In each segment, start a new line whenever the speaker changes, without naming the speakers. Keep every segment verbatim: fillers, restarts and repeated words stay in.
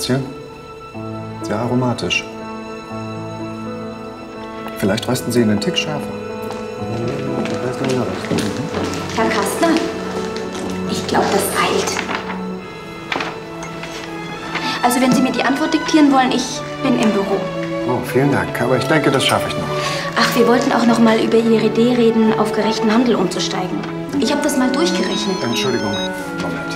Herzchen? Sehr aromatisch. Vielleicht rösten Sie ihn einen Tick schärfer.
Herr Kastner, ich glaube, das eilt. Also wenn Sie mir die Antwort diktieren wollen, ich bin im Büro.
Oh, vielen Dank. Aber ich denke, das schaffe ich noch.
Ach, wir wollten auch noch mal über Ihre Idee reden, auf gerechten Handel umzusteigen. Ich habe das mal durchgerechnet.
Entschuldigung. Moment.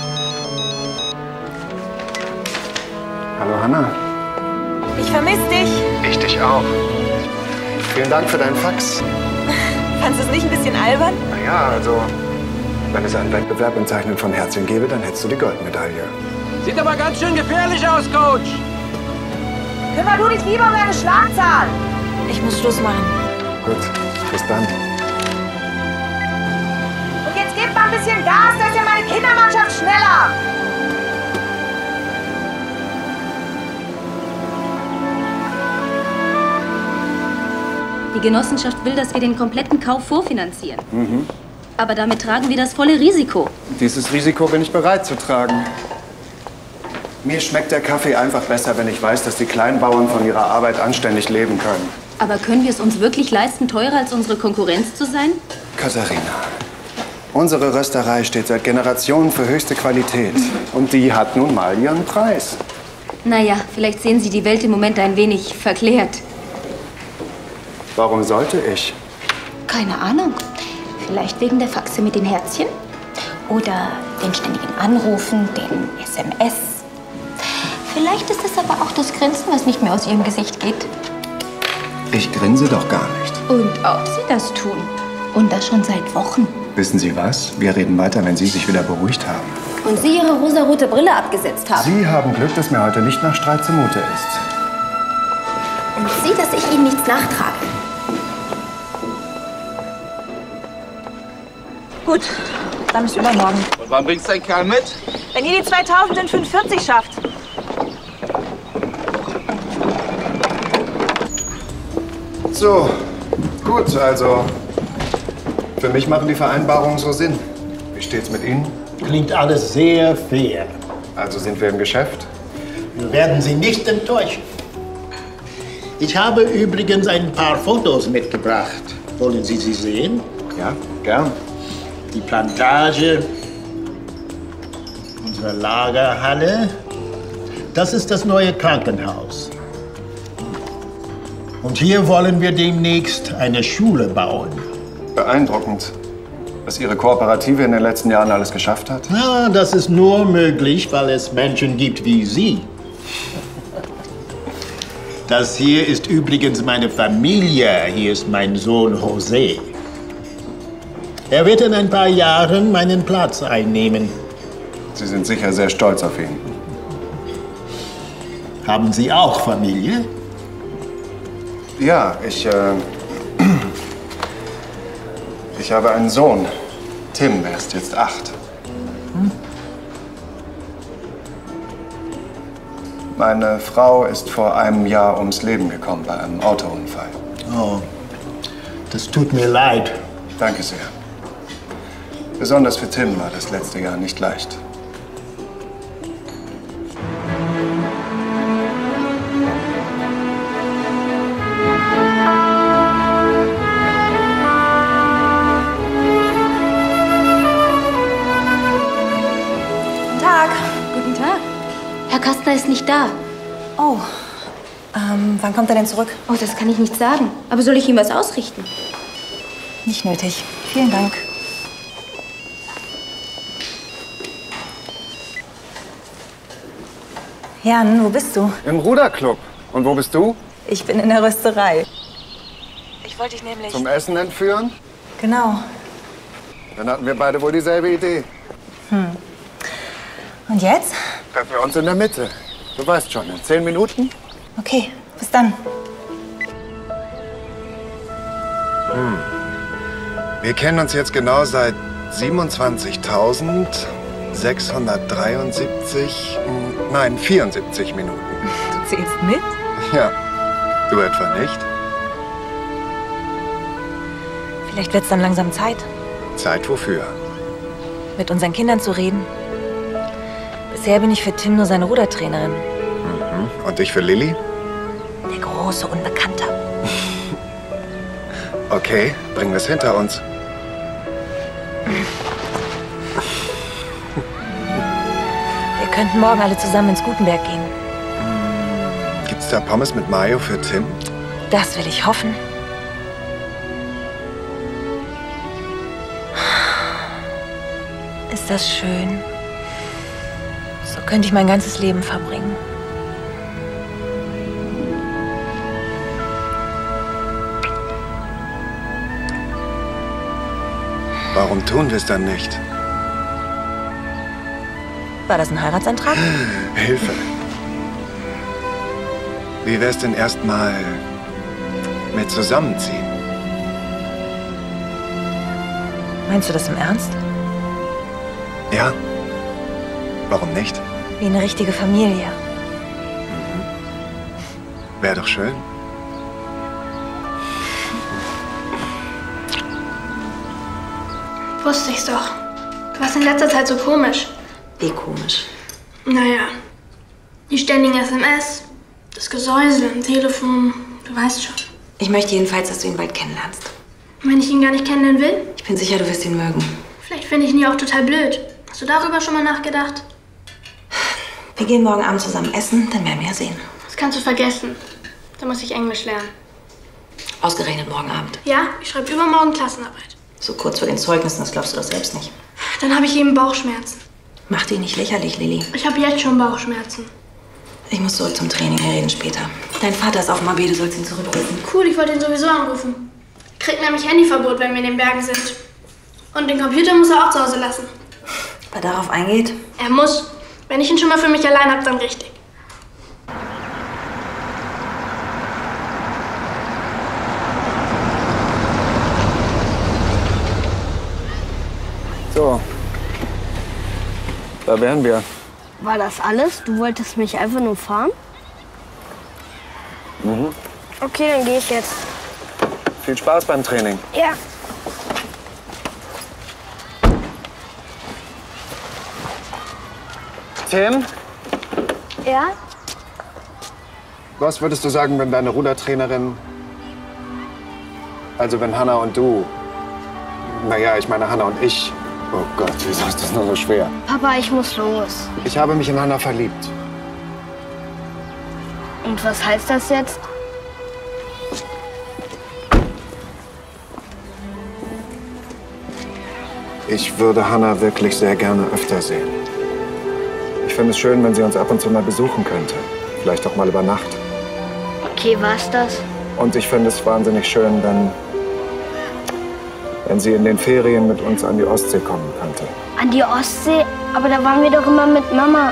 Hallo, Hanna.
Ich vermisse dich.
Ich dich auch. Vielen Dank für deinen Fax.
Fandest du es nicht ein bisschen albern?
Na ja, also, wenn es einen Wettbewerb im Zeichnen von Herzchen gäbe, dann hättest du die Goldmedaille.
Sieht aber ganz schön gefährlich aus, Coach.
Kümmer du dich lieber um deine Schlagzahl. Ich muss Schluss machen.
Gut, bis dann.
Und jetzt gib mal ein bisschen Gas, da ist ja meine Kindermannschaft schneller.
Die Genossenschaft will, dass wir den kompletten Kauf vorfinanzieren.
Mhm.
Aber damit tragen wir das volle Risiko.
Dieses Risiko bin ich bereit zu tragen. Mir schmeckt der Kaffee einfach besser, wenn ich weiß, dass die Kleinbauern von ihrer Arbeit anständig leben können.
Aber können wir es uns wirklich leisten, teurer als unsere Konkurrenz zu sein?
Katharina, unsere Rösterei steht seit Generationen für höchste Qualität. Und die hat nun mal ihren Preis.
Naja, vielleicht sehen Sie die Welt im Moment ein wenig verklärt.
Warum sollte ich?
Keine Ahnung. Vielleicht wegen der Faxe mit den Herzchen? Oder den ständigen Anrufen, den S M S? Vielleicht ist es aber auch das Grinsen, was nicht mehr aus Ihrem Gesicht geht.
Ich grinse doch gar nicht.
Und ob Sie das tun. Und das schon seit Wochen.
Wissen Sie was? Wir reden weiter, wenn Sie sich wieder beruhigt haben.
Und Sie Ihre rosarote Brille abgesetzt haben.
Sie haben Glück, dass mir heute nicht nach Streit zumute ist.
Und Sie, dass ich Ihnen nichts nachtrage.
Gut, dann bis übermorgen.
Und wann bringst du deinen Kerl mit?
Wenn ihr die zweitausend in fünfundvierzig schafft.
So, gut, also für mich machen die Vereinbarungen so Sinn. Wie steht's mit Ihnen?
Klingt alles sehr fair.
Also sind wir im Geschäft?
Wir werden Sie nicht enttäuschen. Ich habe übrigens ein paar Fotos mitgebracht. Wollen Sie sie sehen?
Ja, gern.
Die Plantage, unsere Lagerhalle. Das ist das neue Krankenhaus. Und hier wollen wir demnächst eine Schule bauen.
Beeindruckend, was Ihre Kooperative in den letzten Jahren alles geschafft hat.
Na, das ist nur möglich, weil es Menschen gibt wie Sie. Das hier ist übrigens meine Familie. Hier ist mein Sohn José. Er wird in ein paar Jahren meinen Platz einnehmen.
Sie sind sicher sehr stolz auf ihn.
Haben Sie auch Familie?
Ja, ich, äh, ich habe einen Sohn. Tim, er ist jetzt acht.
Hm?
Meine Frau ist vor einem Jahr ums Leben gekommen bei einem Autounfall.
Oh, das tut mir leid.
Danke sehr. Besonders für Tim war das letzte Jahr nicht leicht.
Guten Tag.
Guten Tag. Herr Kastner ist nicht da.
Oh, ähm, wann kommt er denn zurück?
Oh, das kann ich nicht sagen. Aber soll ich ihm was ausrichten?
Nicht nötig. Vielen Dank. Jan, wo bist du?
Im Ruderclub. Und wo bist du?
Ich bin in der Rösterei. Ich wollte dich nämlich...
Zum Essen entführen?
Genau.
Dann hatten wir beide wohl dieselbe Idee.
Hm. Und jetzt?
Treffen wir uns in der Mitte. Du weißt schon, in zehn Minuten?
Okay, bis dann.
Hm. Wir kennen uns jetzt genau seit siebenundzwanzigtausendsechshundertdreiundsiebzig, nein, vierundsiebzig Minuten.
Du zählst mit?
Ja, du etwa nicht?
Vielleicht wird's dann langsam Zeit,
Zeit wofür?
mit unseren Kindern zu reden. Bisher bin ich für Tim nur seine Rudertrainerin.
Und ich für Lilly?
Der große Unbekannte.
Okay, bringen wir es hinter uns.
Wir könnten morgen alle zusammen ins Gutenberg gehen.
Gibt's da Pommes mit Mayo für Tim?
Das will ich hoffen. Ist das schön? So könnte ich mein ganzes Leben verbringen.
Warum tun wir es dann nicht?
War das ein Heiratsantrag?
Hilfe. Wie wär's denn erstmal mit zusammenziehen?
Meinst du das im Ernst?
Ja. Warum nicht?
Wie eine richtige Familie.
Wäre doch schön.
Wusste ich's doch. Du warst in letzter Zeit so komisch.
Wie komisch.
Naja, die ständigen S M S, das Gesäusel am Telefon, du weißt schon.
Ich möchte jedenfalls, dass du ihn bald kennenlernst.
Und wenn ich ihn gar nicht kennenlernen will?
Ich bin sicher, du wirst ihn mögen.
Vielleicht finde ich ihn ja auch total blöd. Hast du darüber schon mal nachgedacht?
Wir gehen morgen Abend zusammen essen, dann werden wir ja sehen.
Das kannst du vergessen. Da muss ich Englisch lernen.
Ausgerechnet morgen Abend.
Ja, ich schreibe übermorgen Klassenarbeit.
So kurz vor den Zeugnissen, das glaubst du doch selbst nicht.
Dann habe ich eben Bauchschmerzen.
Mach dich nicht lächerlich, Lilly.
Ich habe jetzt schon Bauchschmerzen.
Ich muss zurück zum Training, wir reden später. Dein Vater ist auf dem A B, du sollst ihn zurückrufen.
Cool, ich wollte ihn sowieso anrufen. Kriegt nämlich Handyverbot, wenn wir in den Bergen sind. Und den Computer muss er auch zu Hause lassen.
Ob er darauf eingeht?
Er muss. Wenn ich ihn schon mal für mich allein habe, dann richtig.
So. Da wären wir.
War das alles? Du wolltest mich einfach nur fahren?
Mhm.
Okay, dann gehe ich jetzt.
Viel Spaß beim Training.
Ja.
Tim,
Ja?
was würdest du sagen, wenn deine Rudertrainerin, also wenn Hannah und du, naja, ich meine Hannah und ich, oh Gott, wieso ist das nur so schwer?
Papa, ich muss los.
Ich habe mich in Hannah verliebt.
Und was heißt das jetzt?
Ich würde Hannah wirklich sehr gerne öfter sehen. Ich fände es schön, wenn sie uns ab und zu mal besuchen könnte. Vielleicht auch mal über Nacht.
Okay, war's das?
Und ich fände es wahnsinnig schön, wenn, wenn sie in den Ferien mit uns an die Ostsee kommen könnte.
An die Ostsee? Aber da waren wir doch immer mit Mama.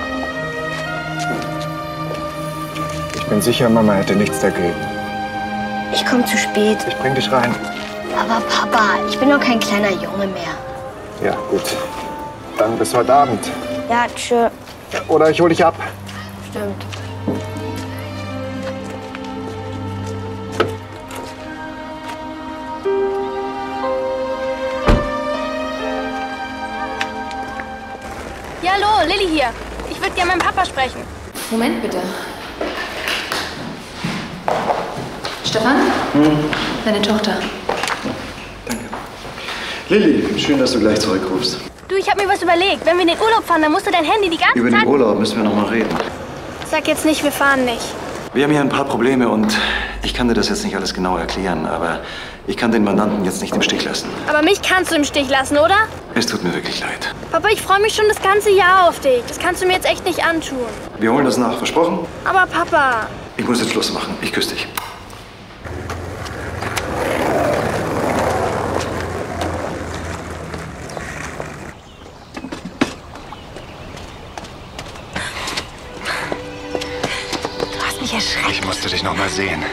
Ich bin sicher, Mama hätte nichts dagegen.
Ich komme zu spät.
Ich bring dich rein.
Aber Papa, ich bin doch kein kleiner Junge mehr.
Ja, gut. Dann bis heute Abend.
Ja, tschö.
Oder ich hol dich ab.
Stimmt.
Ja, hallo, Lilly hier. Ich würde gerne mit meinem Papa sprechen.
Moment bitte. Stefan? Deine Tochter.
Danke. Lilly, schön, dass du gleich zurückrufst.
Du, ich habe mir was überlegt. Wenn wir in den Urlaub fahren, dann musst du dein Handy die ganze
Über
Zeit...
den Urlaub müssen wir noch mal reden.
Sag jetzt nicht, wir fahren nicht.
Wir haben hier ein paar Probleme und ich kann dir das jetzt nicht alles genau erklären, aber ich kann den Mandanten jetzt nicht im Stich lassen.
Aber mich kannst du im Stich lassen, oder?
Es tut mir wirklich leid.
Papa, ich freue mich schon das ganze Jahr auf dich. Das kannst du mir jetzt echt nicht antun.
Wir holen das nach, versprochen?
Aber Papa...
Ich muss jetzt Schluss machen. Ich küsse dich.
Du hast mich erschreckt.
Ich musste dich noch mal sehen.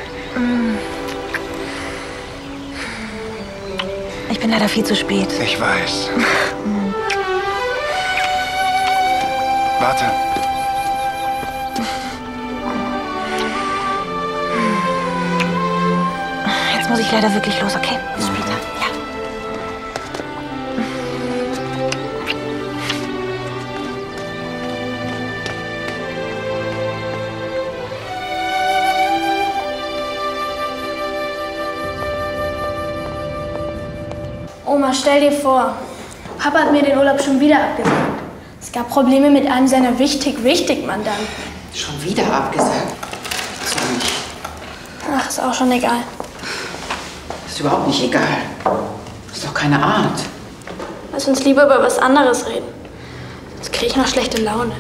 Ich bin leider viel zu spät.
Ich weiß. Warte.
Jetzt muss ich leider wirklich los, okay? Bis später. Ja.
Oma, stell dir vor, Papa hat mir den Urlaub schon wieder abgesagt. Es gab Probleme mit einem seiner wichtig-wichtig-Mandanten.
Schon wieder abgesagt? So nicht.
Ach, ist auch schon egal.
Ist überhaupt nicht egal. Ist doch keine Art.
Lass uns lieber über was anderes reden. Sonst kriege ich noch schlechte Laune.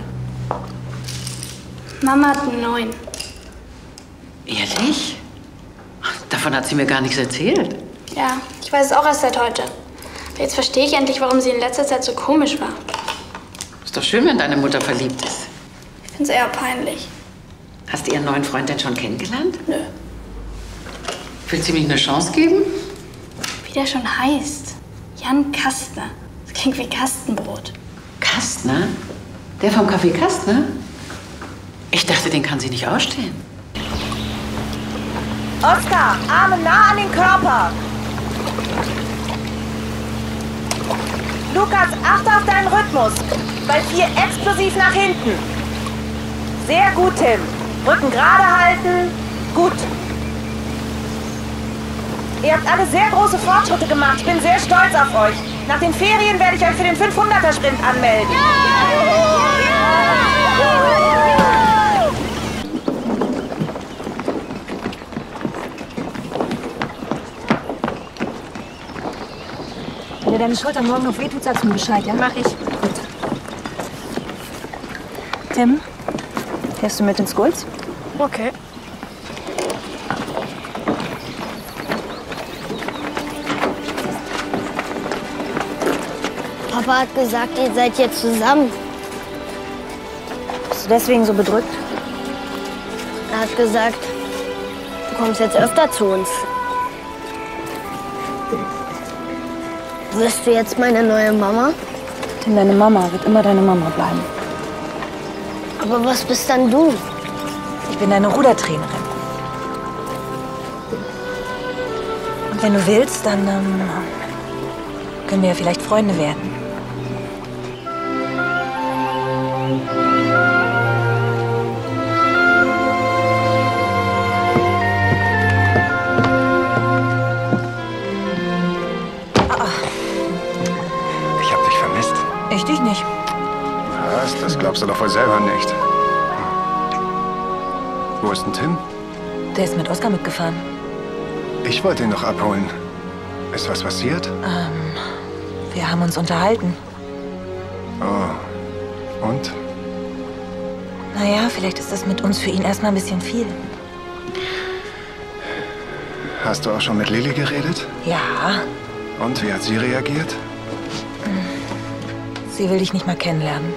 Mama hat einen neuen.
Ehrlich? Davon hat sie mir gar nichts erzählt.
Ja, ich weiß es auch erst seit heute. Aber jetzt verstehe ich endlich, warum sie in letzter Zeit so komisch war.
Ist doch schön, wenn deine Mutter verliebt ist.
Ich finde es eher peinlich.
Hast du ihren neuen Freund denn schon kennengelernt?
Nö.
Willst du ihm nicht eine Chance geben?
Wie der schon heißt. Jan Kastner. Das klingt wie Kastenbrot.
Kastner? Der vom Café Kastner? Ich dachte, den kann sie nicht ausstehen.
Oskar, Arme nah an den Körper. Lukas, achte auf deinen Rhythmus. Bei vier explosiv nach hinten. Sehr gut, Tim. Rücken gerade halten. Gut. Ihr habt alle sehr große Fortschritte gemacht. Ich bin sehr stolz auf euch. Nach den Ferien werde ich euch für den fünfhunderter Sprint anmelden.
Wenn dir deine Schulter morgen noch wehtut, sagst du mir Bescheid, ja?
Mach ich.
Gut. Tim, fährst du mit ins Schools?
Okay.
Papa hat gesagt, ihr seid jetzt zusammen.
Bist du deswegen so bedrückt?
Er hat gesagt, du kommst jetzt öfter zu uns. Wirst du jetzt meine neue Mama?
Tim, deine Mama wird immer deine Mama bleiben.
Aber was bist dann du?
Ich bin deine Rudertrainerin. Und wenn du willst, dann ähm, können wir ja vielleicht Freunde werden.
Ich hab dich vermisst.
Ich dich nicht.
Was? Das glaubst du doch wohl selber nicht. Wo ist denn Tim?
Der ist mit Oskar mitgefahren.
Ich wollte ihn noch abholen. Ist was passiert?
Ähm, wir haben uns unterhalten.
Oh. Und?
Naja, vielleicht ist das mit uns für ihn erstmal ein bisschen viel.
Hast du auch schon mit Lilly geredet?
Ja.
Und wie hat sie reagiert?
Sie will dich nicht mal kennenlernen.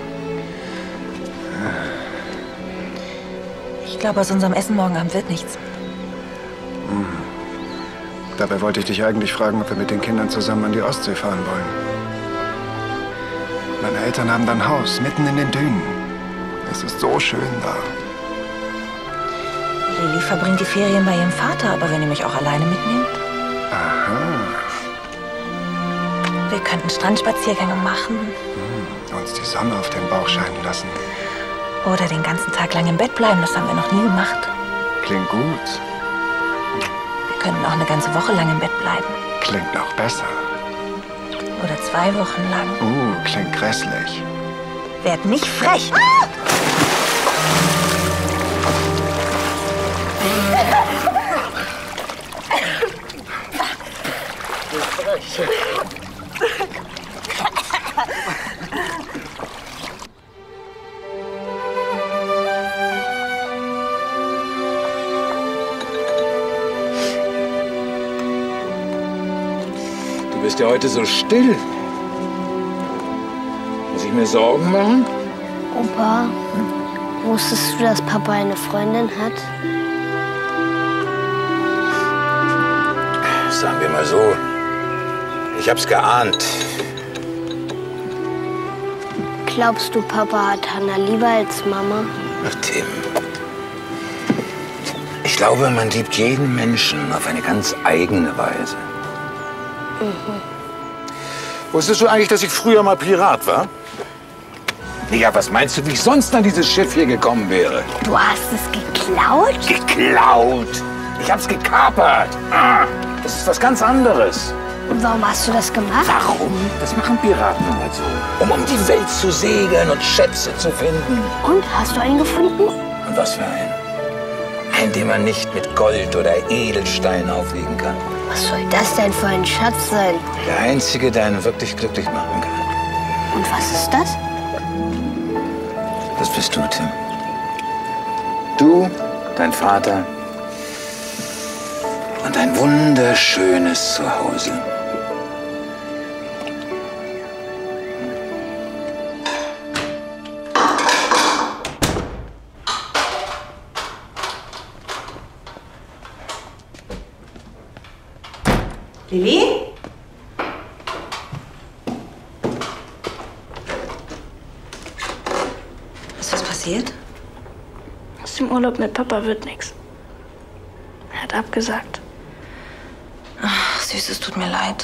Ich glaube, aus unserem Essen morgen Abend wird nichts.
Hm. Dabei wollte ich dich eigentlich fragen, ob wir mit den Kindern zusammen an die Ostsee fahren wollen. Meine Eltern haben da ein Haus, mitten in den Dünen. Es ist so schön da.
Lilly verbringt die Ferien bei ihrem Vater, aber wenn ihr mich auch alleine mitnehmt?
Aha.
Wir könnten Strandspaziergänge machen.
Hm. Uns die Sonne auf den Bauch scheinen lassen.
Oder den ganzen Tag lang im Bett bleiben, das haben wir noch nie gemacht.
Klingt gut.
Wir könnten auch eine ganze Woche lang im Bett bleiben.
Klingt noch besser.
Oder zwei Wochen lang.
Uh, klingt grässlich.
Werd nicht frech!
Du bist ja heute so still. Muss ich mir Sorgen machen?
Opa, wusstest du, dass Papa eine Freundin hat?
Sagen wir mal so, ich hab's geahnt.
Glaubst du, Papa hat Hannah lieber als Mama?
Ach, Tim. Ich glaube, man liebt jeden Menschen auf eine ganz eigene Weise.
Mhm.
Wusstest du eigentlich, dass ich früher mal Pirat war? Ja, was meinst du, wie ich sonst an dieses Schiff hier gekommen wäre?
Du hast es geklaut?
Geklaut? Ich hab's gekapert. Ah, das ist was ganz anderes.
Und warum hast du das gemacht?
Warum? Das machen Piraten nun mal so. Um um die Welt zu segeln und Schätze zu finden.
Und, hast du einen gefunden?
Und was für einen? Einen, den man nicht mit Gold oder Edelstein aufwiegen kann.
Was soll das denn für ein Schatz sein?
Der einzige, der einen wirklich glücklich machen kann.
Und was ist das?
Das bist du, Tim. Du, dein Vater und ein wunderschönes Zuhause.
Lili? Ist was passiert?
Aus dem Urlaub mit Papa wird nichts. Er hat abgesagt.
Ach, Süß, es tut mir leid.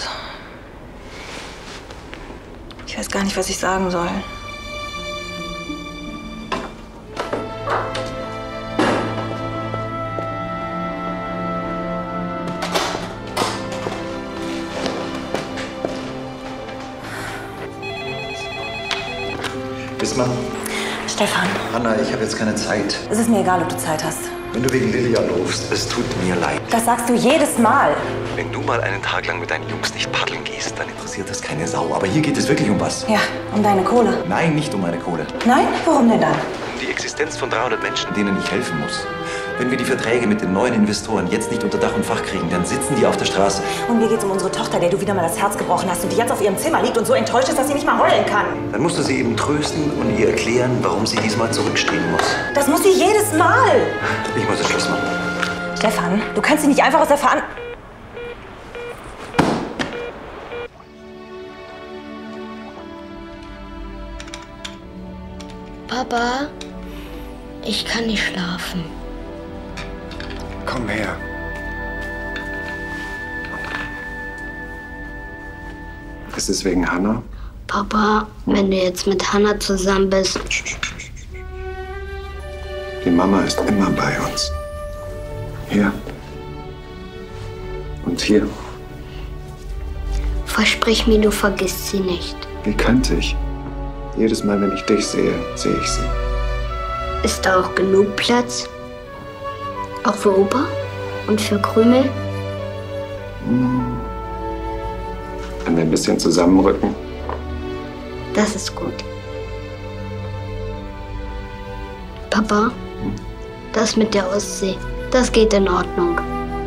Ich weiß gar nicht, was ich sagen soll.
Wismar?
Stefan.
Hanna, ich habe jetzt keine Zeit.
Es ist mir egal, ob du Zeit hast.
Wenn du wegen Lilly anrufst, es tut mir leid.
Das sagst du jedes Mal.
Wenn du mal einen Tag lang mit deinen Jungs nicht paddeln gehst, dann interessiert das keine Sau. Aber hier geht es wirklich um was.
Ja, um deine Kohle.
Nein, nicht um meine Kohle.
Nein? Warum denn dann?
Um die Existenz von dreihundert Menschen, denen ich helfen muss. Wenn wir die Verträge mit den neuen Investoren jetzt nicht unter Dach und Fach kriegen, dann sitzen die auf der Straße.
Und mir geht's um unsere Tochter, der du wieder mal das Herz gebrochen hast und die jetzt auf ihrem Zimmer liegt und so enttäuscht ist, dass sie nicht mal heulen kann.
Dann musst du sie eben trösten und ihr erklären, warum sie diesmal zurückstreben muss.
Das muss sie jedes Mal.
Ich muss jetzt Schluss machen.
Stefan, du kannst sie nicht einfach aus der Verantwortung...
Papa, ich kann nicht schlafen.
Komm her. Ist es wegen Hanna?
Papa, wenn du jetzt mit Hanna zusammen bist...
Die Mama ist immer bei uns. Hier. Und hier.
Versprich mir, du vergisst sie nicht.
Wie könnte ich? Jedes Mal, wenn ich dich sehe, sehe ich sie.
Ist da auch genug Platz? Auch für Opa? Und für Krümel?
Hm. Wenn wir ein bisschen zusammenrücken.
Das ist gut. Papa, hm? Das mit der Ostsee, das geht in Ordnung.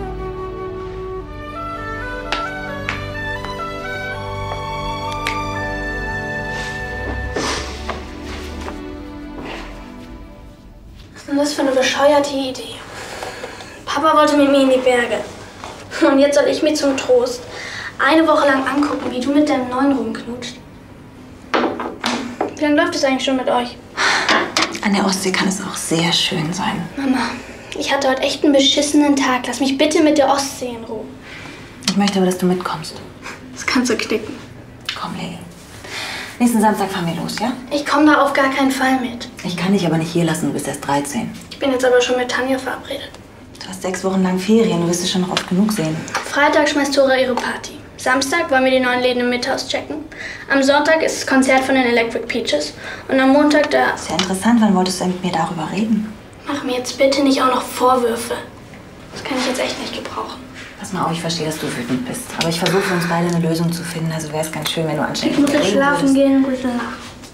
Was ist denn das für eine bescheuerte Idee? Papa wollte mit mir in die Berge. Und jetzt soll ich mir zum Trost eine Woche lang angucken, wie du mit deinem Neuen rumknutscht. Wie lange läuft es eigentlich schon mit euch?
An der Ostsee kann es auch sehr schön sein.
Mama, ich hatte heute echt einen beschissenen Tag. Lass mich bitte mit der Ostsee in Ruhe.
Ich möchte aber, dass du mitkommst.
Das kannst du knicken.
Komm, Lili. Nächsten Samstag fahren wir los, ja?
Ich komme da auf gar keinen Fall mit.
Ich kann dich aber nicht hier lassen, du bist erst dreizehn.
Ich bin jetzt aber schon mit Tanja verabredet.
Du hast sechs Wochen lang Ferien, du wirst es schon noch oft genug sehen.
Freitag schmeißt Tora ihre Party. Samstag wollen wir die neuen Läden im Mitthaus checken. Am Sonntag ist das Konzert von den Electric Peaches. Und am Montag da...
Ist ja interessant, wann wolltest du denn mit mir darüber reden?
Mach mir jetzt bitte nicht auch noch Vorwürfe. Das kann ich jetzt echt nicht gebrauchen.
Pass mal auf, ich verstehe, dass du wütend bist. Aber ich versuche für uns beide eine Lösung zu finden. Also wäre es ganz schön, wenn du anständig
Ich muss
mit mir
jetzt
reden
schlafen
würdest.
gehen. Gute Nacht.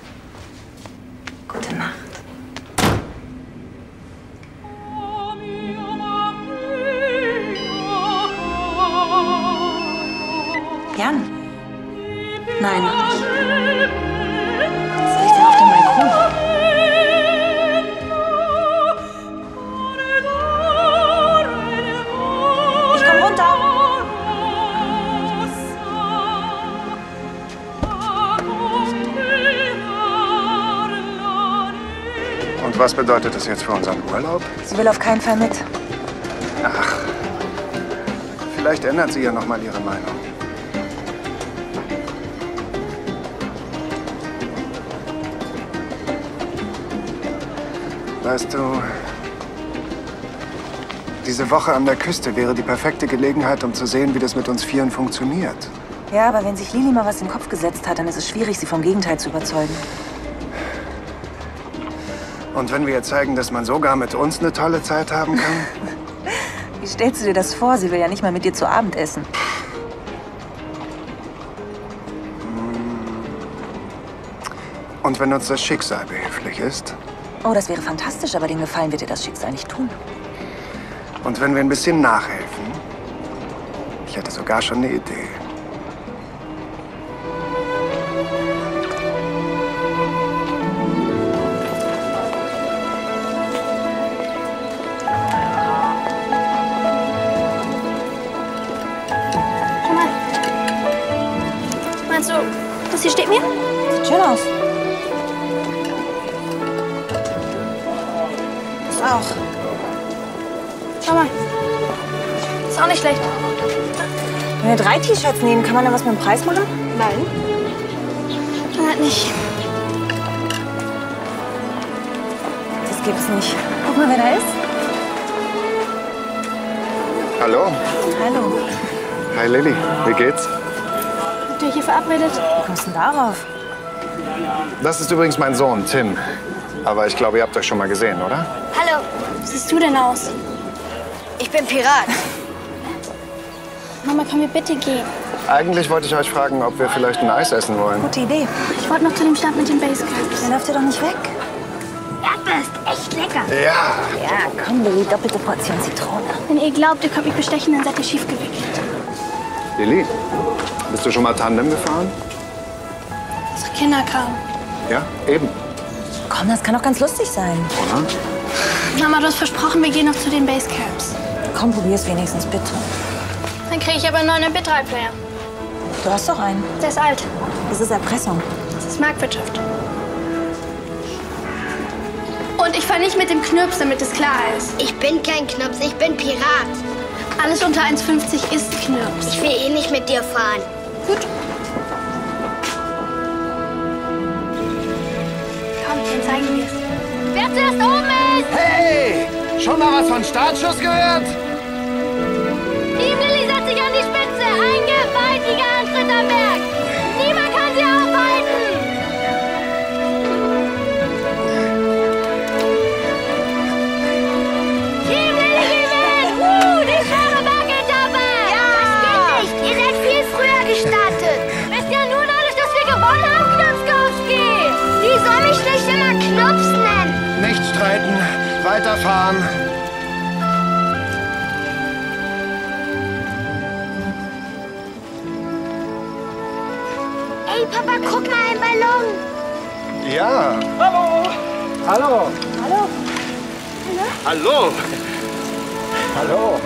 Gute Nacht. Jan? Nein, noch nicht. Was soll ich denn auf dem Balkon? Ich komm runter.
Und was bedeutet das jetzt für unseren Urlaub?
Sie will auf keinen Fall mit.
Ach, vielleicht ändert sie ja noch mal ihre Meinung. Weißt du, diese Woche an der Küste wäre die perfekte Gelegenheit, um zu sehen, wie das mit uns Vieren funktioniert.
Ja, aber wenn sich Lili mal was in den Kopf gesetzt hat, dann ist es schwierig, sie vom Gegenteil zu überzeugen.
Und wenn wir ihr zeigen, dass man sogar mit uns eine tolle Zeit haben kann?
Wie stellst du dir das vor? Sie will ja nicht mal mit dir zu Abend essen.
Und wenn uns das Schicksal behilflich ist?
Oh, das wäre fantastisch, aber den Gefallen wird dir das Schicksal nicht tun.
Und wenn wir ein bisschen nachhelfen? Ich hätte sogar schon eine Idee.
Schau mal. Meinst du, das hier steht mir?
Sieht schön aus. Das auch.
Schau mal. Ist auch nicht schlecht.
Wenn wir drei T-Shirts nehmen, kann man da was mit dem Preis machen?
Nein. Dann halt nicht.
Das gibt's nicht. Guck mal, wer da ist.
Hallo?
Hallo.
Hi Lilly, wie geht's?
Habt ihr hier verabredet?
Wie kommst du denn darauf?
Das ist übrigens mein Sohn, Tim. Aber ich glaube, ihr habt euch schon mal gesehen, oder?
Hallo. Wie siehst du denn aus?
Ich bin Pirat.
Mama, können wir bitte gehen?
Eigentlich wollte ich euch fragen, ob wir vielleicht ein Eis essen wollen.
Gute Idee.
Ich wollte noch zu dem Stand mit den Basecamps.
Dann läuft ihr doch nicht weg.
Erdbeer ist echt lecker.
Ja.
Ja, komm, Lilly, doppelte Portion Zitrone.
Wenn ihr glaubt, ihr könnt mich bestechen, dann seid ihr schief gewickelt.
Lilly, bist du schon mal Tandem gefahren?
Unsere Kinder kamen.
Ja, eben.
Komm, das kann doch ganz lustig sein.
Oder?
Mama, du hast versprochen, wir gehen noch zu den Basecamps.
Komm, probier's wenigstens, bitte.
Dann kriege ich aber einen neuen M P drei Player.
Du hast doch einen.
Der ist alt.
Das ist Erpressung.
Das ist Marktwirtschaft. Und ich fahre nicht mit dem Knirps, damit es klar ist.
Ich bin kein Knirps, ich bin Pirat.
Alles unter eins fünfzig ist Knirps.
Ich will eh nicht mit dir fahren.
Gut. Komm, dann zeigen wir es. Wer zuerst oben ist!
Hey! Schon mal was von Startschuss gehört?
Team Lilly setzt sich an die Spitze. Ein gewaltiger Antritt am Berg. Niemand kann sie aufhalten. Team Lilly gewinnt. Uh, die schwere Bergetappe. Ja. Das geht nicht. Ihr seid viel früher gestartet. Wisst ihr nun alles, dass wir gewonnen haben, Knopskowski? Wie soll mich nicht immer Knops nennen?
Nicht streiten, weiterfahren.
Ey, Papa, guck mal, ein Ballon.
Ja.
Hallo. Hallo.
Hallo.
Hallo. Hallo.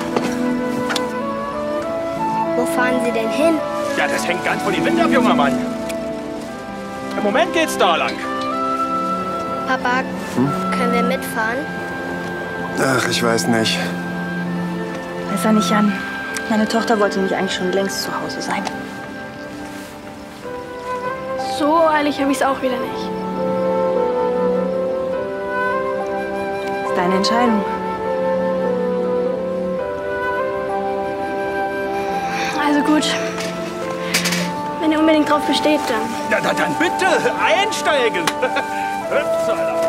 Wo fahren Sie denn hin?
Ja, das hängt ganz von dem Wind ab, junger Mann. Im Moment geht's da lang.
Papa,
Hm?
können wir mitfahren?
Ach, ich weiß nicht.
Besser nicht, Jan. Meine Tochter wollte nämlich eigentlich schon längst zu Hause sein.
So eilig habe ich es auch wieder nicht.
Das ist deine Entscheidung.
Also gut. Wenn ihr unbedingt drauf besteht, dann.
Ja, dann, dann bitte einsteigen. Hüpsala.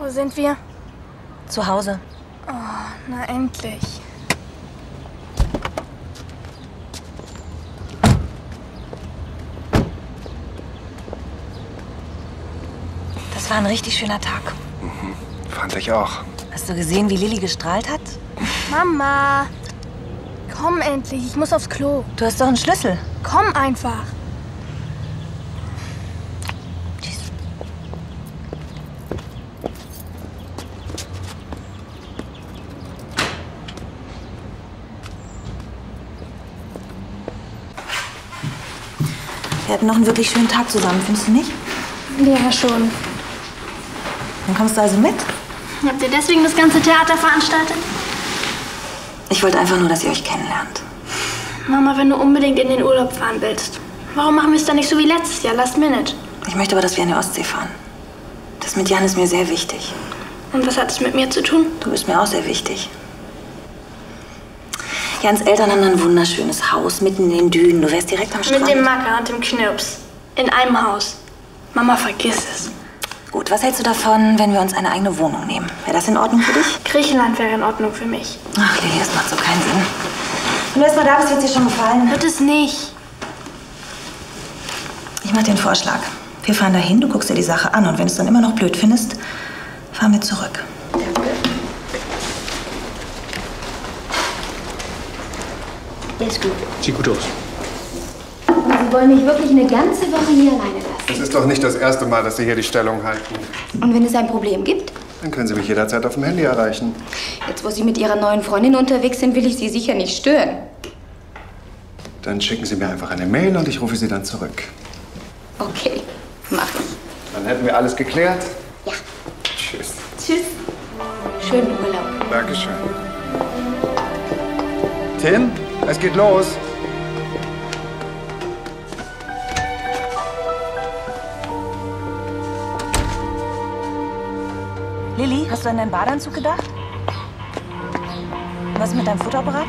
Wo sind wir?
Zu Hause.
Oh, na endlich.
Das war ein richtig schöner Tag.
Mhm. Fand ich auch.
Hast du gesehen, wie Lilly gestrahlt hat?
Mama, komm endlich. Ich muss aufs Klo.
Du hast doch einen Schlüssel.
Komm einfach.
Wir hatten noch einen wirklich schönen Tag zusammen, findest du nicht?
Ja, schon.
Dann kommst du also mit?
Habt ihr deswegen das ganze Theater veranstaltet?
Ich wollte einfach nur, dass ihr euch kennenlernt.
Mama, wenn du unbedingt in den Urlaub fahren willst, warum machen wir es dann nicht so wie letztes Jahr, last minute?
Ich möchte aber, dass wir an die Ostsee fahren. Das mit Jan ist mir sehr wichtig.
Und was hat es mit mir zu tun?
Du bist mir auch sehr wichtig. Jans Eltern haben ein wunderschönes Haus mitten in den Dünen. Du wärst direkt am Strand.
Mit dem Macker und dem Knirps. In einem Haus. Mama, vergiss es.
Gut, was hältst du davon, wenn wir uns eine eigene Wohnung nehmen? Wäre das in Ordnung für dich?
Griechenland wäre in Ordnung für mich.
Ach, Lilly, das macht so keinen Sinn. Wenn du erst mal da bist, wird es dir schon gefallen.
Wird es nicht.
Ich mach dir einen Vorschlag. Wir fahren dahin, du guckst dir die Sache an und wenn du es dann immer noch blöd findest, fahren wir zurück.
Der ist gut.
Sieht gut aus.
Und Sie wollen mich wirklich eine ganze Woche hier alleine lassen?
Es ist doch nicht das erste Mal, dass Sie hier die Stellung halten.
Und wenn es ein Problem gibt?
Dann können Sie mich jederzeit auf dem Handy erreichen.
Jetzt, wo Sie mit Ihrer neuen Freundin unterwegs sind, will ich Sie sicher nicht stören.
Dann schicken Sie mir einfach eine Mail und ich rufe Sie dann zurück.
Okay, mach ich.
Dann hätten wir alles geklärt.
Ja.
Tschüss.
Tschüss. Schönen Urlaub.
Dankeschön. Tim, es geht los.
Lilly, hast du an deinen Badeanzug gedacht? Was ist mit deinem Futterapparat?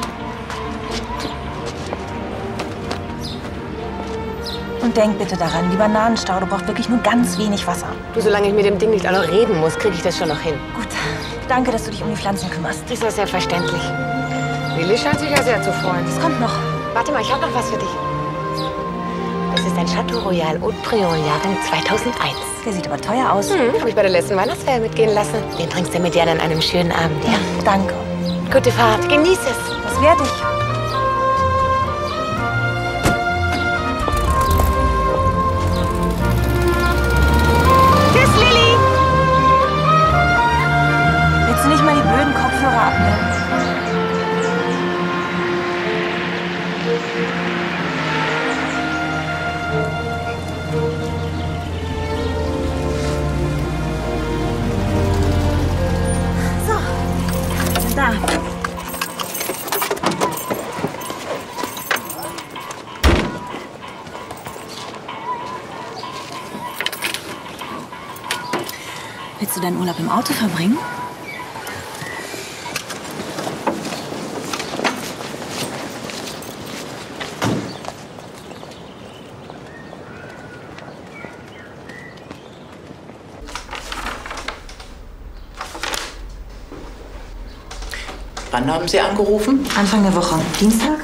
Und denk bitte daran, die Bananenstaude braucht wirklich nur ganz wenig Wasser.
Du, solange ich mit dem Ding nicht auch noch reden muss, kriege ich das schon noch hin.
Gut, danke, dass du dich um die Pflanzen kümmerst.
Ist doch selbstverständlich. Lilly scheint sich ja sehr zu freuen.
Das kommt noch.
Warte mal, ich habe noch was für dich. Das ist ein Chateau Royal Haute Prior, Jahrgang zweitausendeins.
Der sieht aber teuer aus.
Hm, habe ich bei der letzten Weihnachtsfeier mitgehen lassen. Den trinkst du mit dir an einem schönen Abend, ja?
Danke.
Gute Fahrt, genieß es.
Das werde ich.
Tschüss, Lilly!
Willst du nicht mal die blöden Kopfhörer abnehmen? Da. Willst du deinen Urlaub im Auto verbringen?
Wann haben Sie angerufen?
Anfang der Woche. Dienstag?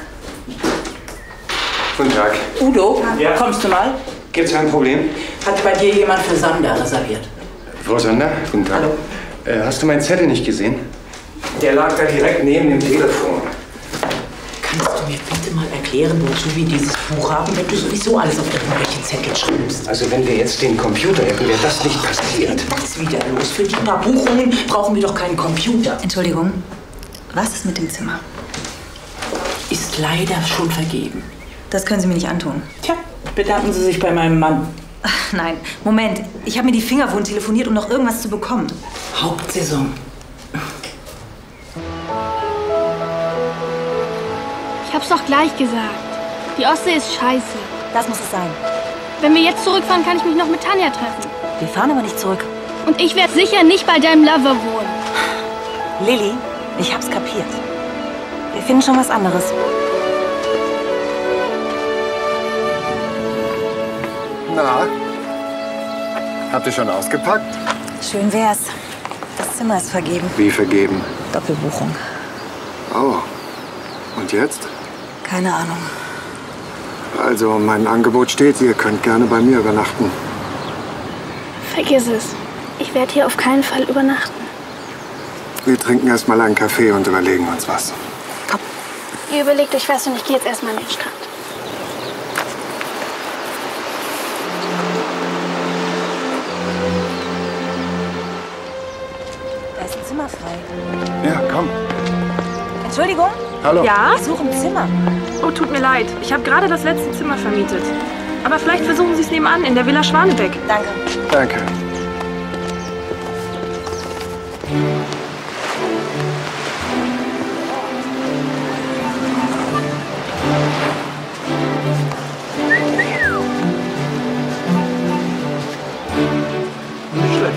Guten Tag.
Udo, ja. Kommst du mal?
Gibt es ein Problem?
Hat bei dir jemand für Sander reserviert?
Frau Sander, guten Tag.
Hallo.
Äh, hast du meinen Zettel nicht gesehen? Der lag da direkt neben dem Telefon.
Kannst du mir bitte mal erklären, wozu wir dieses Buch haben, wenn du sowieso alles auf irgendwelchen Zettel schreibst?
Also wenn wir jetzt den Computer hätten, wäre das nicht passiert.
Was ist das wieder los? Für die paar Buchungen brauchen wir doch keinen Computer.
Entschuldigung. Was ist mit dem Zimmer?
Ist leider schon vergeben.
Das können Sie mir nicht antun.
Tja, bedanken Sie sich bei meinem Mann.
Ach, nein, Moment. Ich habe mir die Finger wund telefoniert, um noch irgendwas zu bekommen.
Hauptsaison.
Ich hab's doch gleich gesagt. Die Ostsee ist scheiße.
Das muss es sein.
Wenn wir jetzt zurückfahren, kann ich mich noch mit Tanja treffen.
Wir fahren aber nicht zurück.
Und ich werde sicher nicht bei deinem Lover wohnen.
Lilly, ich hab's kapiert. Wir finden schon was anderes.
Na, habt ihr schon ausgepackt?
Schön wär's. Das Zimmer ist vergeben.
Wie vergeben?
Doppelbuchung.
Oh. Und jetzt?
Keine Ahnung.
Also, mein Angebot steht. Ihr könnt gerne bei mir übernachten.
Vergiss es. Ich werde hier auf keinen Fall übernachten.
Wir trinken erst mal einen Kaffee und überlegen uns was.
Komm. Ihr überlegt euch was und ich gehe jetzt erstmal an den Strand.
Da ist ein Zimmer frei.
Ja, komm.
Entschuldigung?
Hallo.
Ja? Ich suche ein Zimmer.
Oh, tut mir leid. Ich habe gerade das letzte Zimmer vermietet. Aber vielleicht versuchen Sie es nebenan, in der Villa Schwanebeck.
Danke.
Danke.
Nicht schlecht.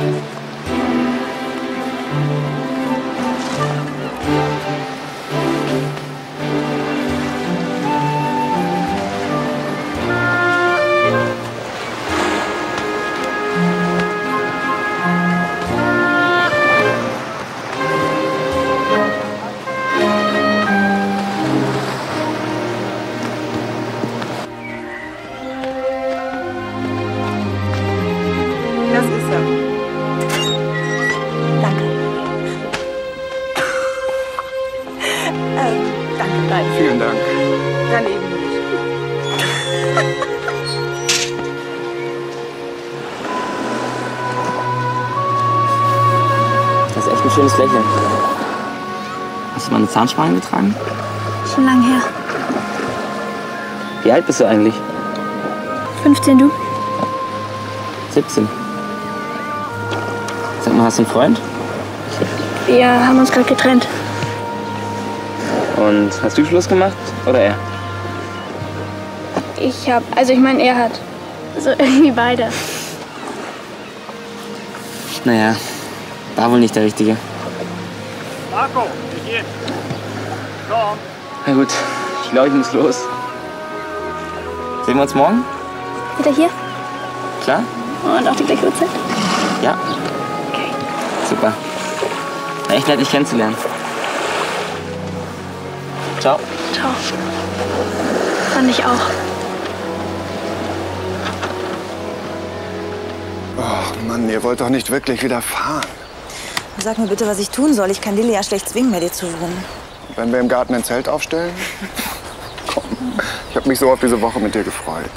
Das ist er.
Danke. ähm, danke, nein.
Vielen Dank.
Dann eben nicht.
Das ist echt ein schönes Lächeln. Hast du mal eine Zahnspange getragen?
Schon lang her.
Wie alt bist du eigentlich?
fünfzehn, du?
siebzehn. Sag mal, hast du einen Freund?
Wir haben uns gerade getrennt.
Und hast du Schluss gemacht oder er?
Ich hab, also ich meine, er hat. Also irgendwie beide.
Naja, war wohl nicht der Richtige.
Marco, ich gehe. Komm.
Na gut, ich glaube, ich muss los. Sehen wir uns morgen?
Wieder hier?
Klar?
Und auch die gleiche Uhrzeit?
Ja.
Okay.
Super. War echt nett, dich kennenzulernen. Ciao.
Ciao. Fand ich auch.
Oh Mann, ihr wollt doch nicht wirklich wieder fahren.
Sag mir bitte, was ich tun soll. Ich kann Lilly ja schlecht zwingen, bei dir zu wohnen.
Wenn wir im Garten ein Zelt aufstellen? Komm, ich habe mich so auf diese Woche mit dir gefreut.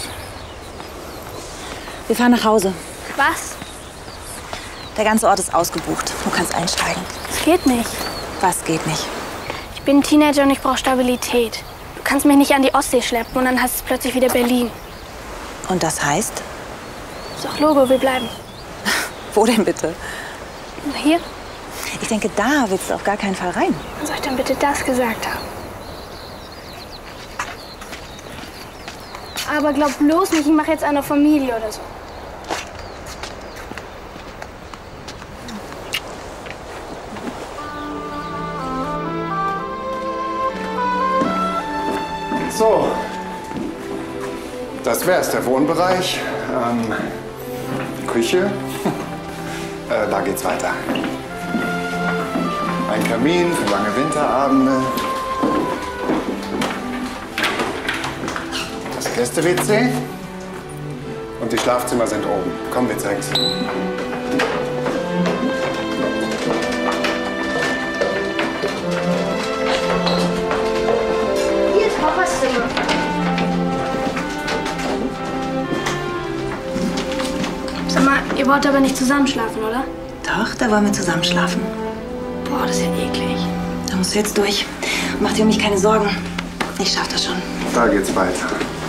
Wir fahren nach Hause.
Was?
Der ganze Ort ist ausgebucht. Du kannst einsteigen.
Das geht nicht.
Was geht nicht?
Ich bin ein Teenager und ich brauche Stabilität. Du kannst mich nicht an die Ostsee schleppen und dann heißt es plötzlich wieder Berlin.
Und das heißt?
Ist doch Logo, wir bleiben.
Wo denn bitte?
Hier?
Ich denke, da willst du auf gar keinen Fall rein.
Wann soll ich denn bitte das gesagt haben? Aber glaub bloß nicht, ich mache jetzt eine Familie oder so.
So, das wär's, der Wohnbereich. Ähm, Küche, äh, da geht's weiter. Ein Kamin für lange Winterabende. Das Gäste-W C. Und die Schlafzimmer sind oben. Komm, wir zeigen's.
Hier ist Papas Zimmer.
Sag mal, ihr wollt aber nicht zusammen schlafen, oder?
Doch, da wollen wir zusammen schlafen.
Boah, das ist ja eklig.
Da musst du jetzt durch. Mach dir um mich keine Sorgen. Ich schaff das schon.
Da geht's weiter.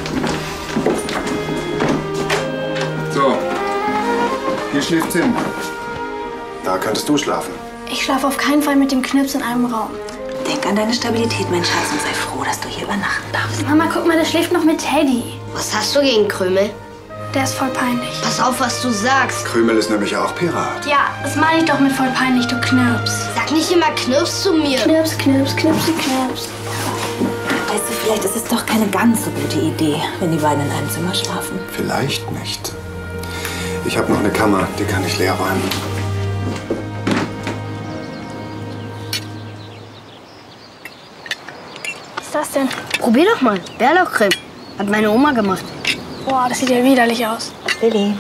So, hier schläft Tim. Da könntest du schlafen.
Ich schlafe auf keinen Fall mit dem Knips in einem Raum.
Denk an deine Stabilität, mein Schatz, und sei froh, dass du hier übernachten darfst.
Mama, guck mal, der schläft noch mit Teddy.
Was hast du gegen Krümel?
Der ist voll peinlich.
Pass auf, was du sagst.
Krümel ist nämlich auch Pirat.
Ja, das meine ich doch mit voll peinlich, du Knirps.
Sag nicht immer Knirps zu mir.
Knirps, Knirps, Knirpsi, Knirps.
Weißt du, vielleicht ist es doch keine ganz so gute Idee, wenn die beiden in einem Zimmer schlafen.
Vielleicht nicht. Ich habe noch eine Kammer, die kann ich leer räumen.
das denn?
Probier doch mal. Bärlauchcreme. Hat meine Oma gemacht.
Boah, das sieht ja widerlich aus.
Lilly.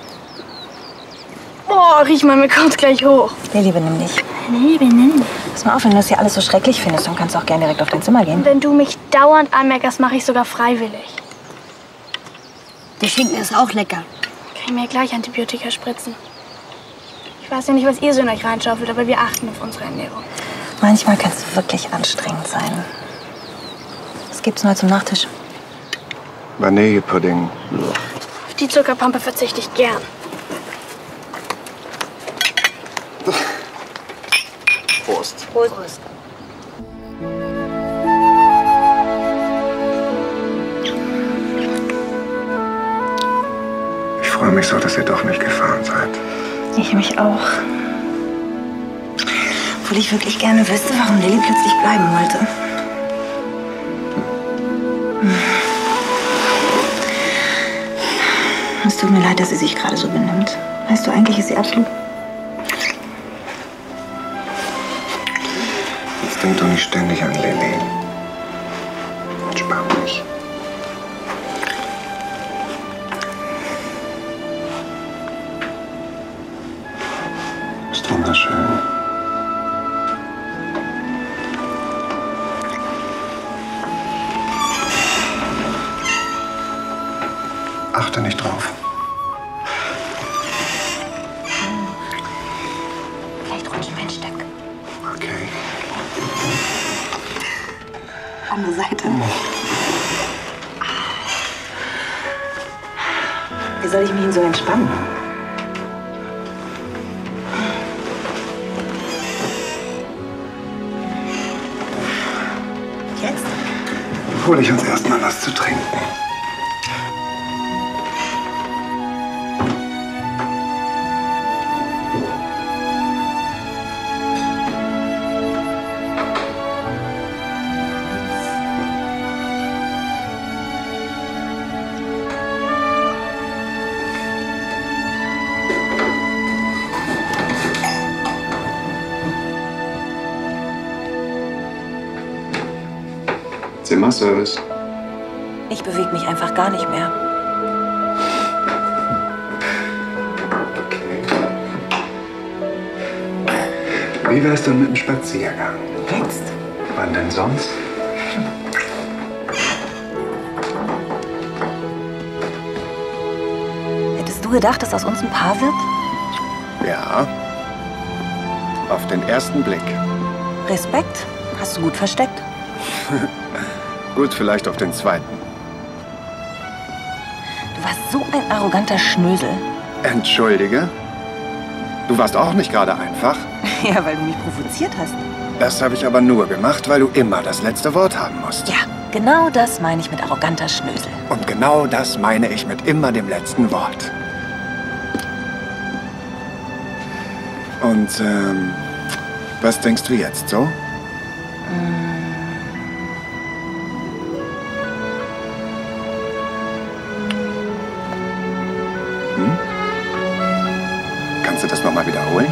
Boah, riech mal, mir kommt's gleich hoch.
Lilly, benimm dich.
Lilly, benimm dich.
Pass mal auf, wenn du das hier alles so schrecklich findest, dann kannst du auch gerne direkt auf dein Zimmer gehen.
Wenn du mich dauernd anmeckerst, mache ich sogar freiwillig.
Der Schinken ist auch lecker.
Kann ich mir gleich Antibiotika spritzen. Ich weiß ja nicht, was ihr so in euch reinschaufelt, aber wir achten auf unsere Ernährung.
Manchmal kann es wirklich anstrengend sein. Was gibt's neu zum Nachtisch?
Vanillepudding.
Auf die Zuckerpampe verzichte ich gern.
Prost.
Prost.
Ich freue mich so, dass ihr doch nicht gefahren seid.
Ich mich auch. Obwohl ich wirklich gerne wüsste, warum Lilly plötzlich bleiben wollte. Es tut mir leid, dass sie sich gerade so benimmt. Weißt du, eigentlich ist sie absolut...
Jetzt denk doch nicht ständig an Lilly. Entspann dich. Ist wunderschön. Achte nicht drauf.
Vielleicht rutscht mein Stück.
Okay.
Andere Seite. Wie soll ich mich denn so entspannen? Jetzt?
Hol ich uns erstmal was zu trinken. Zimmerservice.
Ich bewege mich einfach gar nicht mehr.
Wie wär's denn mit dem Spaziergang?
Jetzt?
Wann denn sonst?
Hättest du gedacht, dass aus uns ein Paar wird?
Ja. Auf den ersten Blick.
Respekt? Hast du gut versteckt.
Gut, vielleicht auf den zweiten.
Du warst so ein arroganter Schnösel.
Entschuldige? Du warst auch nicht gerade einfach.
Ja, weil du mich provoziert hast.
Das habe ich aber nur gemacht, weil du immer das letzte Wort haben musst.
Ja, genau das meine ich mit arroganter Schnösel.
Und genau das meine ich mit immer dem letzten Wort. Und, ähm, was denkst du jetzt so? Hm? Kannst du das nochmal wiederholen?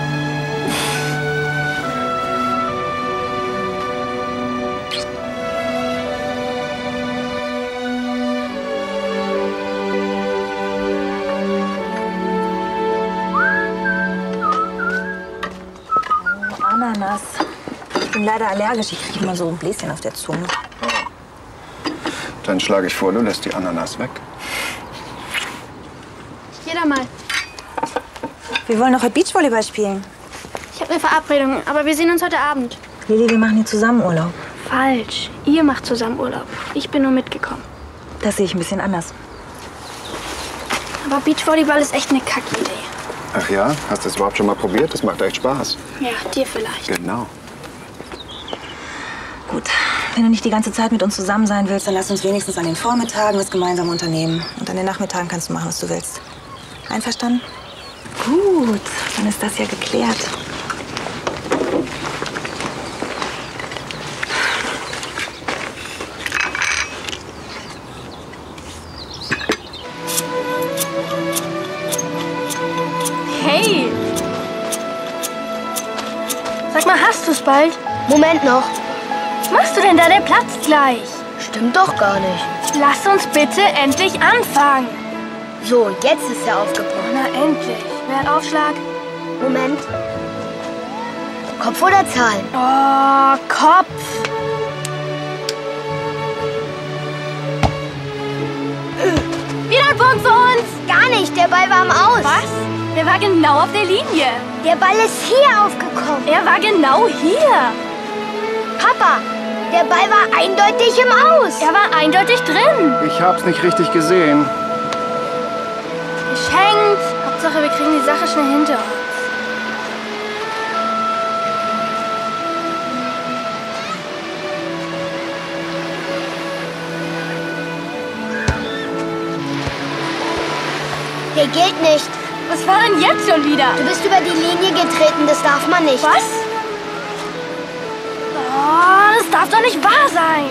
Ananas. Ich bin leider allergisch. Ich kriege immer so ein Bläschen auf der Zunge.
Dann schlage ich vor, du lässt die Ananas weg.
Jeder mal.
Wir wollen noch heute Beachvolleyball spielen.
Ich habe eine Verabredung, aber wir sehen uns heute Abend.
Lilly, wir machen hier zusammen Urlaub.
Falsch. Ihr macht zusammen Urlaub. Ich bin nur mitgekommen.
Das sehe ich ein bisschen anders.
Aber Beachvolleyball ist echt eine Kackidee.
Ach ja? Hast du es überhaupt schon mal probiert? Das macht echt Spaß.
Ja, dir vielleicht.
Genau.
Gut, wenn du nicht die ganze Zeit mit uns zusammen sein willst, dann lass uns wenigstens an den Vormittagen was gemeinsam unternehmen. Und an den Nachmittagen kannst du machen, was du willst. Einverstanden? Gut, dann ist das ja geklärt.
Hey! Sag mal, hast du's bald?
Moment noch.
Was machst du denn da? Der platzt gleich.
Stimmt doch gar nicht.
Lass uns bitte endlich anfangen.
So, jetzt ist er aufgebrochen.
Na endlich. Wer hat Aufschlag?
Moment. Kopf oder Zahlen?
Oh, Kopf. Wieder ein Punkt für uns.
Gar nicht, der Ball war am Aus.
Was? Der war genau auf der Linie.
Der Ball ist hier aufgekommen.
Er war genau hier.
Papa, der Ball war eindeutig im Aus.
Er war eindeutig drin.
Ich hab's nicht richtig gesehen.
Geschenkt. Hauptsache, wir kriegen die Sache schnell hinter uns.
Der gilt nicht.
Was war denn jetzt schon wieder?
Du bist über die Linie getreten, das darf man nicht.
Was? Oh, das darf doch nicht wahr sein.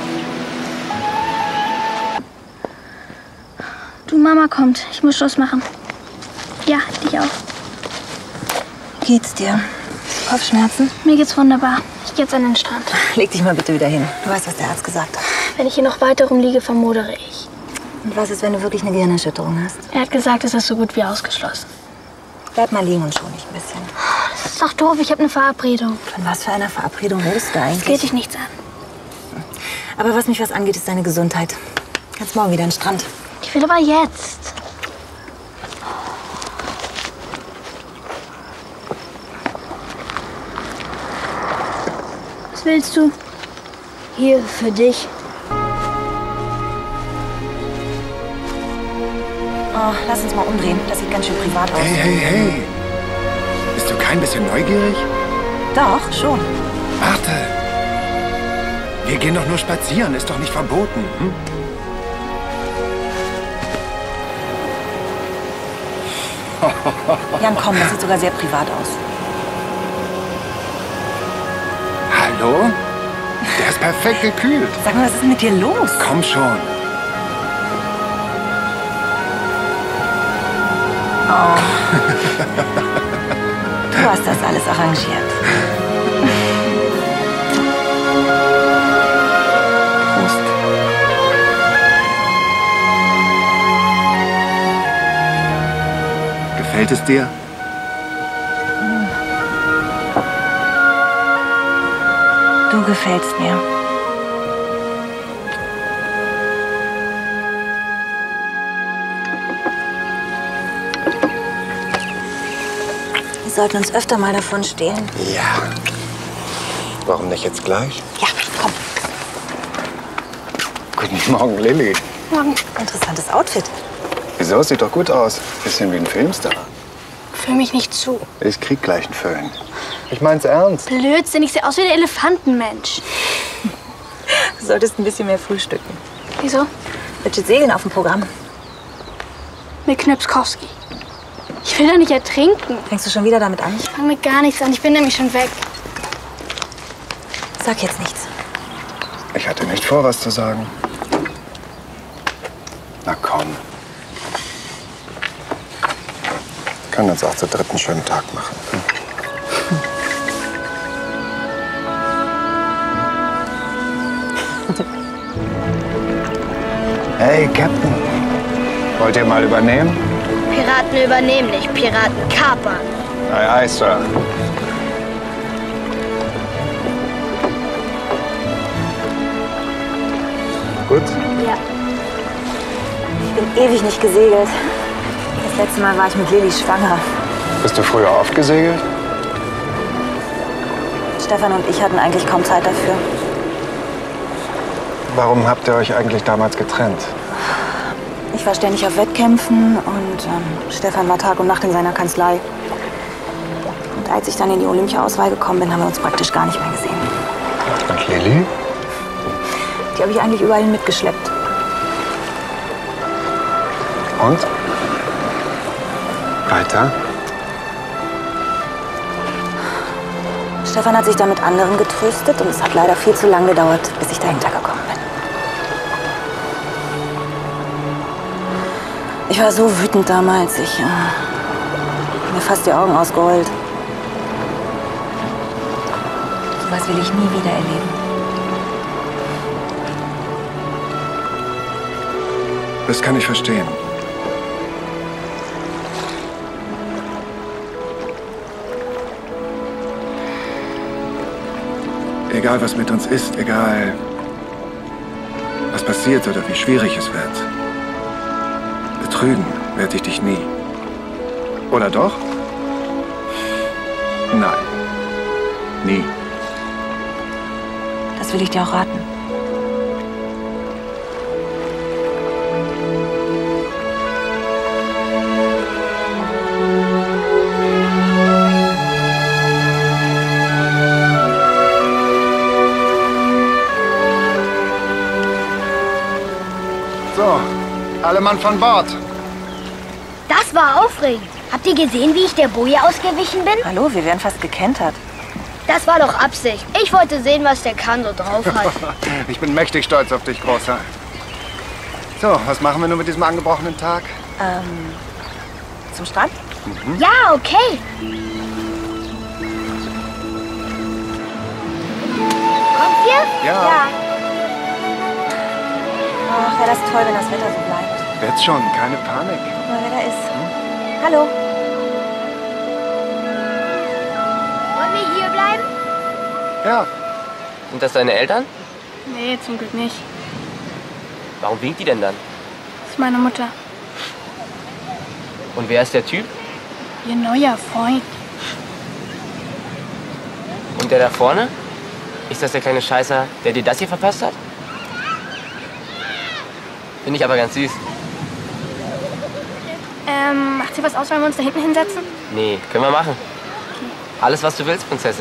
Du, Mama kommt. Ich muss Schluss machen. Ja, dich auch.
Geht's dir? Kopfschmerzen?
Mir geht's wunderbar. Ich geh jetzt an den Strand.
Leg dich mal bitte wieder hin. Du weißt, was der Arzt gesagt hat.
Wenn ich hier noch weiter rumliege, vermodere ich.
Und was ist, wenn du wirklich eine Gehirnerschütterung hast?
Er hat gesagt, es ist so gut wie ausgeschlossen.
Bleib mal liegen und schon dich ein bisschen.
Das ist doch doof. Ich habe eine Verabredung.
Von was für einer Verabredung redest du eigentlich?
Das geht dich nichts an.
Aber was mich was angeht, ist deine Gesundheit. Kannst morgen wieder an den Strand.
Ich will aber jetzt. Was willst du?
Hier, für dich.
Oh, lass uns mal umdrehen. Das sieht ganz schön privat aus.
Hey, hey, hey. Bist du kein bisschen neugierig?
Doch, schon.
Warte. Wir gehen doch nur spazieren. Ist doch nicht verboten. Hm?
Jan, komm, das sieht sogar sehr privat aus.
Hallo? Der ist perfekt gekühlt.
Sag mal, was ist denn mit dir los?
Komm schon.
Oh. Du hast das alles arrangiert. Prost.
Gefällt es dir?
Du gefällst mir. Wir sollten uns öfter mal davon stehlen.
Ja. Warum nicht jetzt gleich?
Ja, komm.
Guten Morgen, Lilly.
Morgen.
Interessantes Outfit.
Wieso? Sieht doch gut aus. Bisschen wie ein Filmstar.
Fühl mich nicht zu.
Ich krieg gleich einen Föhn. Ich mein's ernst.
Blödsinn, ich sehe aus wie der Elefantenmensch.
Du solltest ein bisschen mehr frühstücken.
Wieso?
Da steht Segeln auf dem Programm.
Mit Knipskowski. Ich will da nicht ertrinken.
Fängst du schon wieder damit an?
Ich fange mit gar nichts an. Ich bin nämlich schon weg.
Sag jetzt nichts.
Ich hatte nicht vor, was zu sagen. Na komm. Wir können uns auch zu dritt einen schönen Tag machen. Hm? Hey, Captain. Wollt ihr mal übernehmen?
Piraten übernehmen nicht, Piraten kapern.
Aye, aye, Sir. Gut?
Ja. Ich bin ewig nicht gesegelt. Das letzte Mal war ich mit Lilly schwanger.
Bist du früher oft gesegelt?
Stefan und ich hatten eigentlich kaum Zeit dafür.
Warum habt ihr euch eigentlich damals getrennt?
Ich war ständig auf Wettkämpfen und ähm, Stefan war Tag und Nacht in seiner Kanzlei. Und als ich dann in die Olympia-Auswahl gekommen bin, haben wir uns praktisch gar nicht mehr gesehen.
Und Lilly?
Die habe ich eigentlich überall mitgeschleppt.
Und? Weiter?
Stefan hat sich dann mit anderen getröstet und es hat leider viel zu lange gedauert, bis ich dahinter gekommen bin. Ich war so wütend damals. Ich äh, mir fast die Augen ausgeheult. So was will ich nie wieder erleben.
Das kann ich verstehen. Egal, was mit uns ist, egal, was passiert oder wie schwierig es wird. Betrügen werde ich dich nie. Oder doch? Nein. Nie.
Das will ich dir auch raten.
So, alle Mann von Bord.
Das war aufregend. Habt ihr gesehen, wie ich der Boje ausgewichen bin?
Hallo, wir werden fast gekentert.
Das war doch Absicht. Ich wollte sehen, was der Kahn so drauf hat.
Ich bin mächtig stolz auf dich, Großer. So, was machen wir nun mit diesem angebrochenen Tag?
Ähm, zum Strand?
Mhm.
Ja, okay. Kommt ihr?
Ja.
Ach, wäre das toll, wenn das Wetter so bleibt.
Jetzt schon, keine Panik.
Guck mal, wer da ist. Hallo.
Wollen wir hier bleiben?
Ja.
Sind das deine Eltern?
Nee, zum Glück nicht.
Warum winkt die denn dann?
Das ist meine Mutter.
Und wer ist der Typ?
Ihr neuer Freund.
Und der da vorne? Ist das der kleine Scheißer, der dir das hier verpasst hat? Finde ich aber ganz süß.
Ähm, macht sie was aus, wenn wir uns da hinten hinsetzen?
Nee, können wir machen. Alles, was du willst, Prinzessin.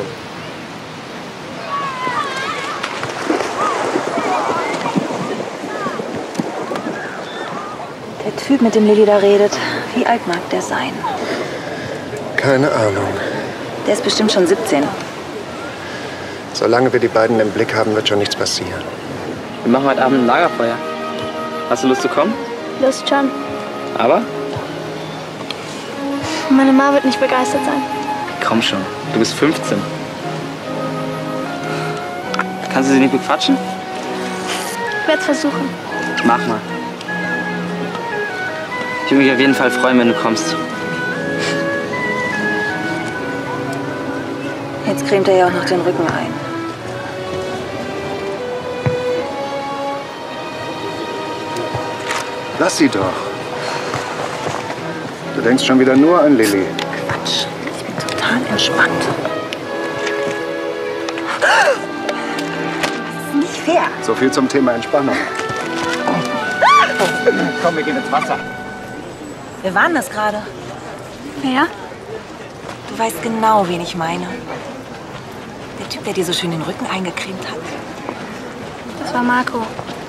Der Typ, mit dem Lilly da redet, wie alt mag der sein?
Keine Ahnung.
Der ist bestimmt schon siebzehn.
Solange wir die beiden im Blick haben, wird schon nichts passieren.
Wir machen heute Abend ein Lagerfeuer. Hast du Lust zu kommen?
Lust schon.
Aber?
Meine Mama wird nicht begeistert sein.
Komm schon, du bist fünfzehn. Kannst du sie nicht bequatschen?
Ich werde es versuchen.
Mach mal. Ich würde mich auf jeden Fall freuen, wenn du kommst.
Jetzt cremt er ja auch noch den Rücken ein.
Lass sie doch. Du denkst schon wieder nur an Lilly.
Quatsch, ich bin total entspannt. Das ist nicht fair.
So viel zum Thema Entspannung.
Komm, wir gehen ins Wasser.
Wer war denn das gerade?
Wer?
Du weißt genau, wen ich meine. Der Typ, der dir so schön den Rücken eingecremt hat.
Das war Marco.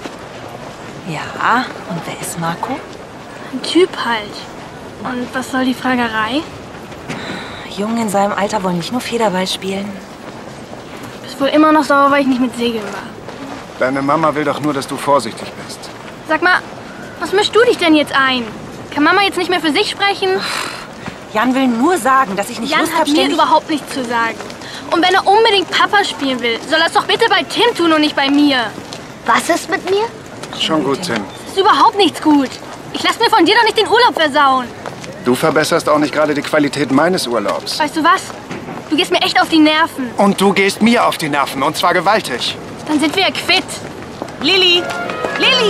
Ja, und wer ist Marco?
Ein Typ halt. Und was soll die Fragerei?
Jungen in seinem Alter wollen nicht nur Federball spielen.
Bist wohl immer noch sauer, weil ich nicht mit Segeln war.
Deine Mama will doch nur, dass du vorsichtig bist.
Sag mal, was mischst du dich denn jetzt ein? Kann Mama jetzt nicht mehr für sich sprechen?
Jan will nur sagen, dass ich nicht
Jan
Lust
hat
habe,
mir
ständig...
überhaupt nichts zu sagen. Und wenn er unbedingt Papa spielen will, soll er es doch bitte bei Tim tun und nicht bei mir.
Was ist mit mir?
Schon gut, Tim.
Das ist überhaupt nichts gut. Ich lass mir von dir doch nicht den Urlaub versauen.
Du verbesserst auch nicht gerade die Qualität meines Urlaubs.
Weißt du was? Du gehst mir echt auf die Nerven.
Und du gehst mir auf die Nerven, und zwar gewaltig.
Dann sind wir ja quitt.
Lilly! Lilly!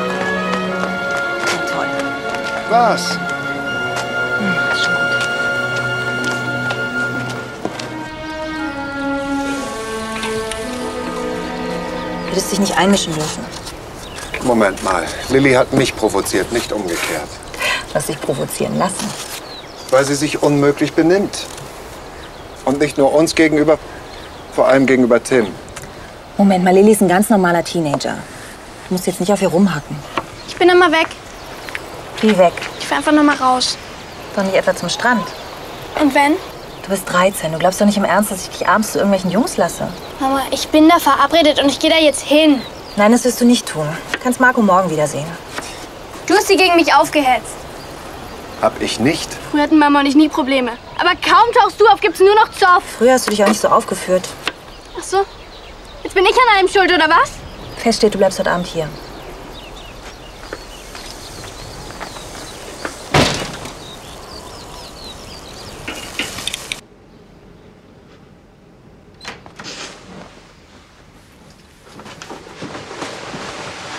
Toll.
Was?
Hm, ist schon gut. Du hättest dich nicht einmischen dürfen.
Moment mal. Lilly hat mich provoziert, nicht umgekehrt.
Du hast dich provozieren lassen.
Weil sie sich unmöglich benimmt. Und nicht nur uns gegenüber, vor allem gegenüber Tim.
Moment mal, Lilly ist ein ganz normaler Teenager. Du musst jetzt nicht auf ihr rumhacken.
Ich bin immer weg.
Wie weg?
Ich fahr einfach nur mal raus.
Doch nicht etwa zum Strand.
Und wenn?
Du bist dreizehn. Du glaubst doch nicht im Ernst, dass ich dich abends zu irgendwelchen Jungs lasse.
Mama, ich bin da verabredet und ich gehe da jetzt hin.
Nein, das wirst du nicht tun. Du kannst Marco morgen wiedersehen.
Du hast sie gegen mich aufgehetzt.
Hab ich nicht.
Früher hatten Mama und ich nie Probleme. Aber kaum tauchst du auf, gibt's nur noch Zoff.
Früher hast du dich auch nicht so aufgeführt.
Ach so. Jetzt bin ich an allem schuld, oder was?
Fest steht, du bleibst heute Abend hier.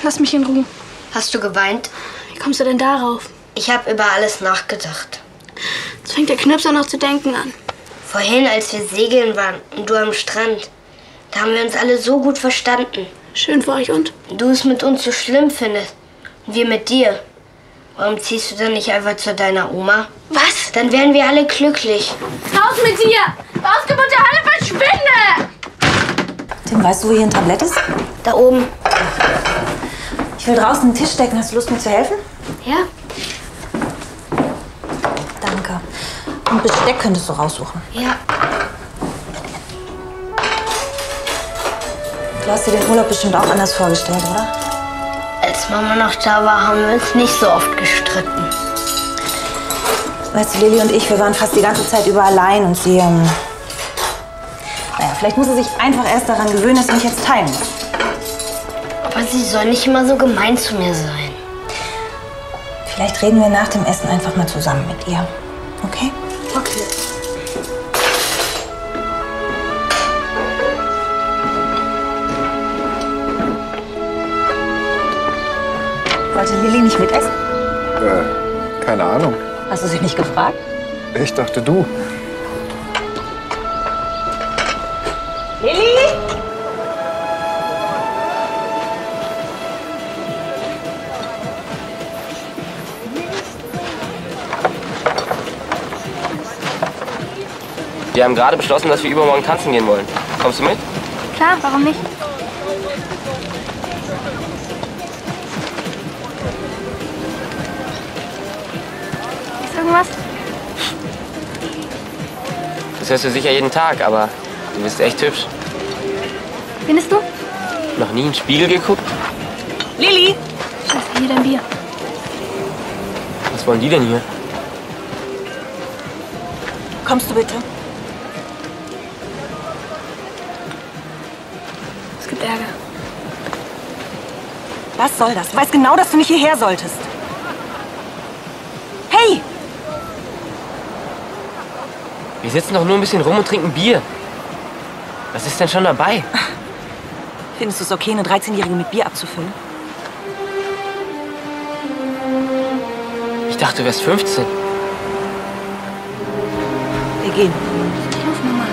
Lass mich in Ruhe.
Hast du geweint?
Wie kommst du denn darauf?
Ich habe über alles nachgedacht.
Jetzt fängt der Knirpser noch zu denken an.
Vorhin, als wir segeln waren und du am Strand, da haben wir uns alle so gut verstanden.
Schön für euch und?
Du es mit uns so schlimm findest und wir mit dir. Warum ziehst du dann nicht einfach zu deiner Oma?
Was?
Dann wären wir alle glücklich.
Raus mit dir! Ausgeburt der Halle, verschwinde!
Tim, weißt du, wo hier ein Tablett ist?
Da oben.
Ich will draußen einen Tisch decken. Hast du Lust, mir zu helfen?
Ja.
Danke. Und Besteck könntest du raussuchen.
Ja.
Du hast dir den Urlaub bestimmt auch anders vorgestellt, oder?
Als Mama noch da war, haben wir uns nicht so oft gestritten.
Weißt du, Lilly und ich, wir waren fast die ganze Zeit über allein und sie, ähm... Naja, vielleicht muss sie sich einfach erst daran gewöhnen, dass sie mich jetzt teilen muss.
Aber sie soll nicht immer so gemein zu mir sein.
Vielleicht reden wir nach dem Essen einfach mal zusammen mit ihr. Okay?
Okay.
Wollte Lilly nicht mitessen?
Äh, keine Ahnung.
Hast du sie nicht gefragt?
Ich dachte, du.
Lilly?
Wir haben gerade beschlossen, dass wir übermorgen tanzen gehen wollen. Kommst du mit?
Klar, warum nicht? Ist irgendwas?
Das hörst du sicher jeden Tag, aber du bist echt hübsch.
Findest du?
Noch nie in den Spiegel geguckt?
Lilly! Scheiße, hier dein Bier.
Was wollen die denn hier?
Kommst du bitte?
Es gibt Ärger.
Was soll das? Du weißt genau, dass du nicht hierher solltest. Hey!
Wir sitzen doch nur ein bisschen rum und trinken Bier. Was ist denn schon dabei?
Findest du es okay, eine dreizehnjährige mit Bier abzufüllen?
Ich dachte, du wärst fünfzehn.
Wir gehen.
Ich ruf Mama.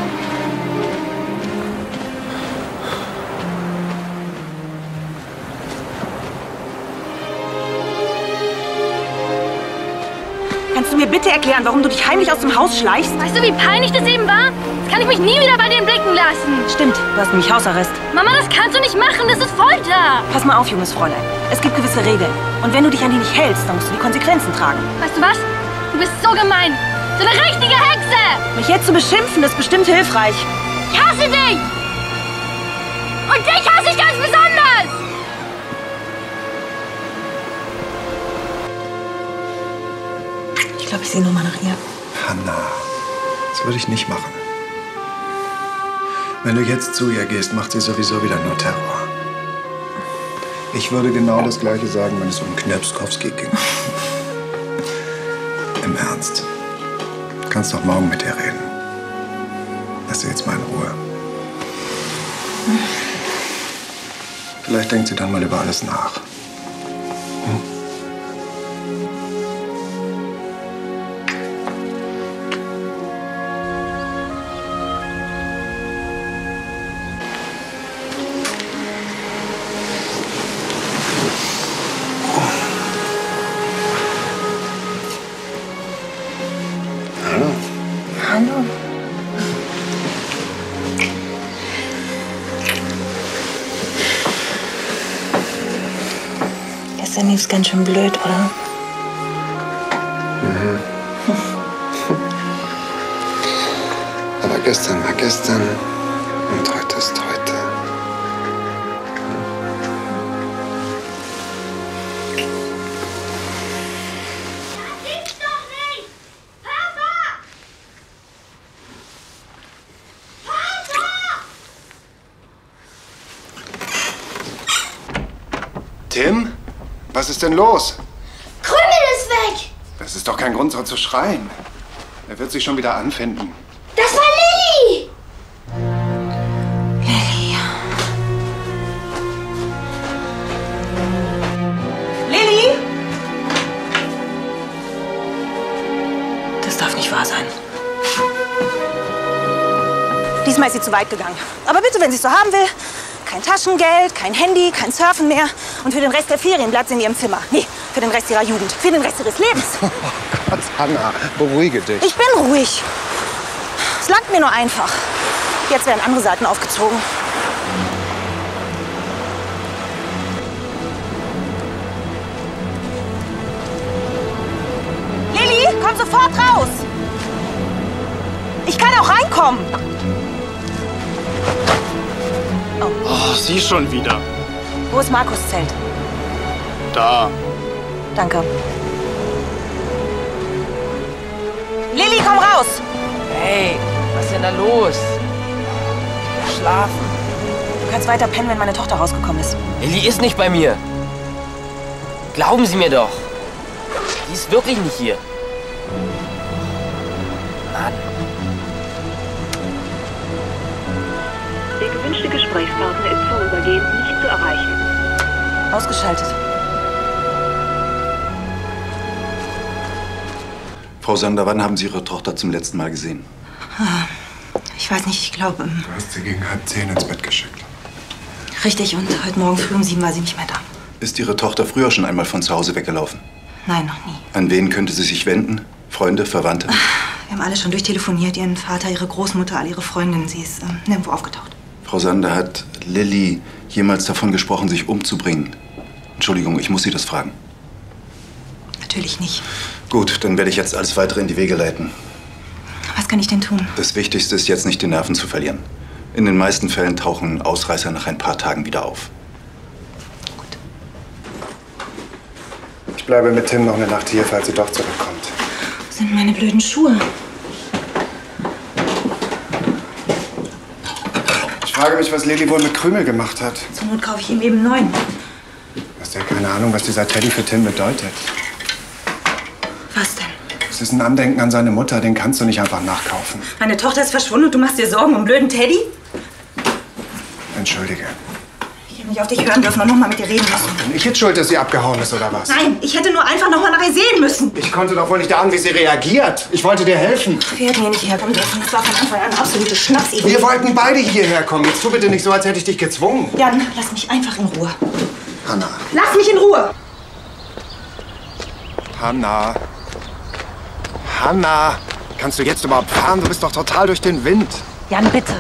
Kannst du mir bitte erklären, warum du dich heimlich aus dem Haus schleichst?
Weißt du, wie peinlich das eben war? Das kann ich mich nie wieder bei dir blicken lassen.
Stimmt, du hast nämlich Hausarrest.
Mama, das kannst du nicht machen. Das ist Folter.
Pass mal auf, junges Fräulein. Es gibt gewisse Regeln. Und wenn du dich an die nicht hältst, dann musst du die Konsequenzen tragen.
Weißt du was? Du bist so gemein. So eine richtige Hexe.
Mich jetzt zu beschimpfen, ist bestimmt hilfreich.
Ich hasse dich. Und dich hasse ich ganz besonders.
Ich glaube, ich sehe nur mal nach ihr.
Hanna, das würde ich nicht machen. Wenn du jetzt zu ihr gehst, macht sie sowieso wieder nur Terror. Ich würde genau das Gleiche sagen, wenn es um Knirpskowski ging. Im Ernst. Du kannst doch morgen mit ihr reden. Lass sie jetzt mal in Ruhe. Vielleicht denkt sie dann mal über alles nach. Hm?
Hallo. Gestern lief's ganz schön blöd, oder?
Mhm. Aber gestern war gestern und heute ist heute. Tim? Was ist denn los?
Krümel ist weg!
Das ist doch kein Grund, so zu schreien. Er wird sich schon wieder anfinden.
Das war Lilly!
Lilly. Lilly! Das darf nicht wahr sein. Diesmal ist sie zu weit gegangen. Aber bitte, wenn sie es so haben will, kein Taschengeld, kein Handy, kein Surfen mehr. Und für den Rest der Ferien bleibt sie in ihrem Zimmer. Nee, für den Rest ihrer Jugend, für den Rest ihres Lebens.
Oh Gott, Hanna, beruhige dich.
Ich bin ruhig. Es langt mir nur einfach. Jetzt werden andere Seiten aufgezogen. Lilly, komm sofort raus! Ich kann auch reinkommen.
Oh, sie schon wieder.
Wo ist Markus' Zelt?
Da.
Danke. Lilly, komm raus!
Hey, was ist denn da los? Schlafen.
Du kannst weiter pennen, wenn meine Tochter rausgekommen ist.
Lilly ist nicht bei mir. Glauben Sie mir doch. Die ist wirklich nicht hier. Mann.
Der gewünschte Gesprächspartner ist vorübergehend nicht zu erreichen.
Ausgeschaltet.
Frau Sander, wann haben Sie Ihre Tochter zum letzten Mal gesehen?
Ich weiß nicht, ich glaube...
Du hast sie gegen halb zehn ins Bett geschickt.
Richtig, und heute Morgen früh um sieben war sie nicht mehr da.
Ist Ihre Tochter früher schon einmal von zu Hause weggelaufen?
Nein, noch nie.
An wen könnte sie sich wenden? Freunde, Verwandte?
Wir haben alle schon durchtelefoniert. Ihren Vater, ihre Großmutter, all ihre Freundinnen. Sie ist äh, nirgendwo aufgetaucht.
Frau Sander, hat Lilly jemals davon gesprochen, sich umzubringen? Entschuldigung, ich muss Sie das fragen.
Natürlich nicht.
Gut, dann werde ich jetzt alles Weitere in die Wege leiten.
Was kann ich denn tun?
Das Wichtigste ist jetzt nicht, die Nerven zu verlieren. In den meisten Fällen tauchen Ausreißer nach ein paar Tagen wieder auf.
Ich bleibe mit Tim noch eine Nacht hier, falls sie doch zurückkommt.
Wo sind meine blöden Schuhe?
Ich frage mich, was Lilly wohl mit Krümel gemacht hat.
Zur Not kaufe ich ihm eben neun.
Du hast ja keine Ahnung, was dieser Teddy für Tim bedeutet.
Was denn?
Es ist ein Andenken an seine Mutter, den kannst du nicht einfach nachkaufen.
Meine Tochter ist verschwunden und du machst dir Sorgen um einen blöden Teddy?
Entschuldige.
Ich hätte nicht auf dich hören dürfen und noch mal mit dir reden müssen.
Bin ich jetzt schuld, dass sie abgehauen ist, oder was?
Nein, ich hätte nur einfach noch mal nach ihr sehen müssen.
Ich konnte doch wohl nicht ahnen, wie sie reagiert. Ich wollte dir helfen.
Wir hätten hier nicht herkommen dürfen. Das war von Anfang an eine absolute Schnapsidee.
Wir wollten beide hierher kommen. Jetzt tu bitte nicht so, als hätte ich dich gezwungen.
Jan, lass mich einfach in Ruhe.
Hanna.
Lass mich in Ruhe!
Hanna. Hanna. Kannst du jetzt überhaupt fahren? Du bist doch total durch den Wind.
Jan, bitte.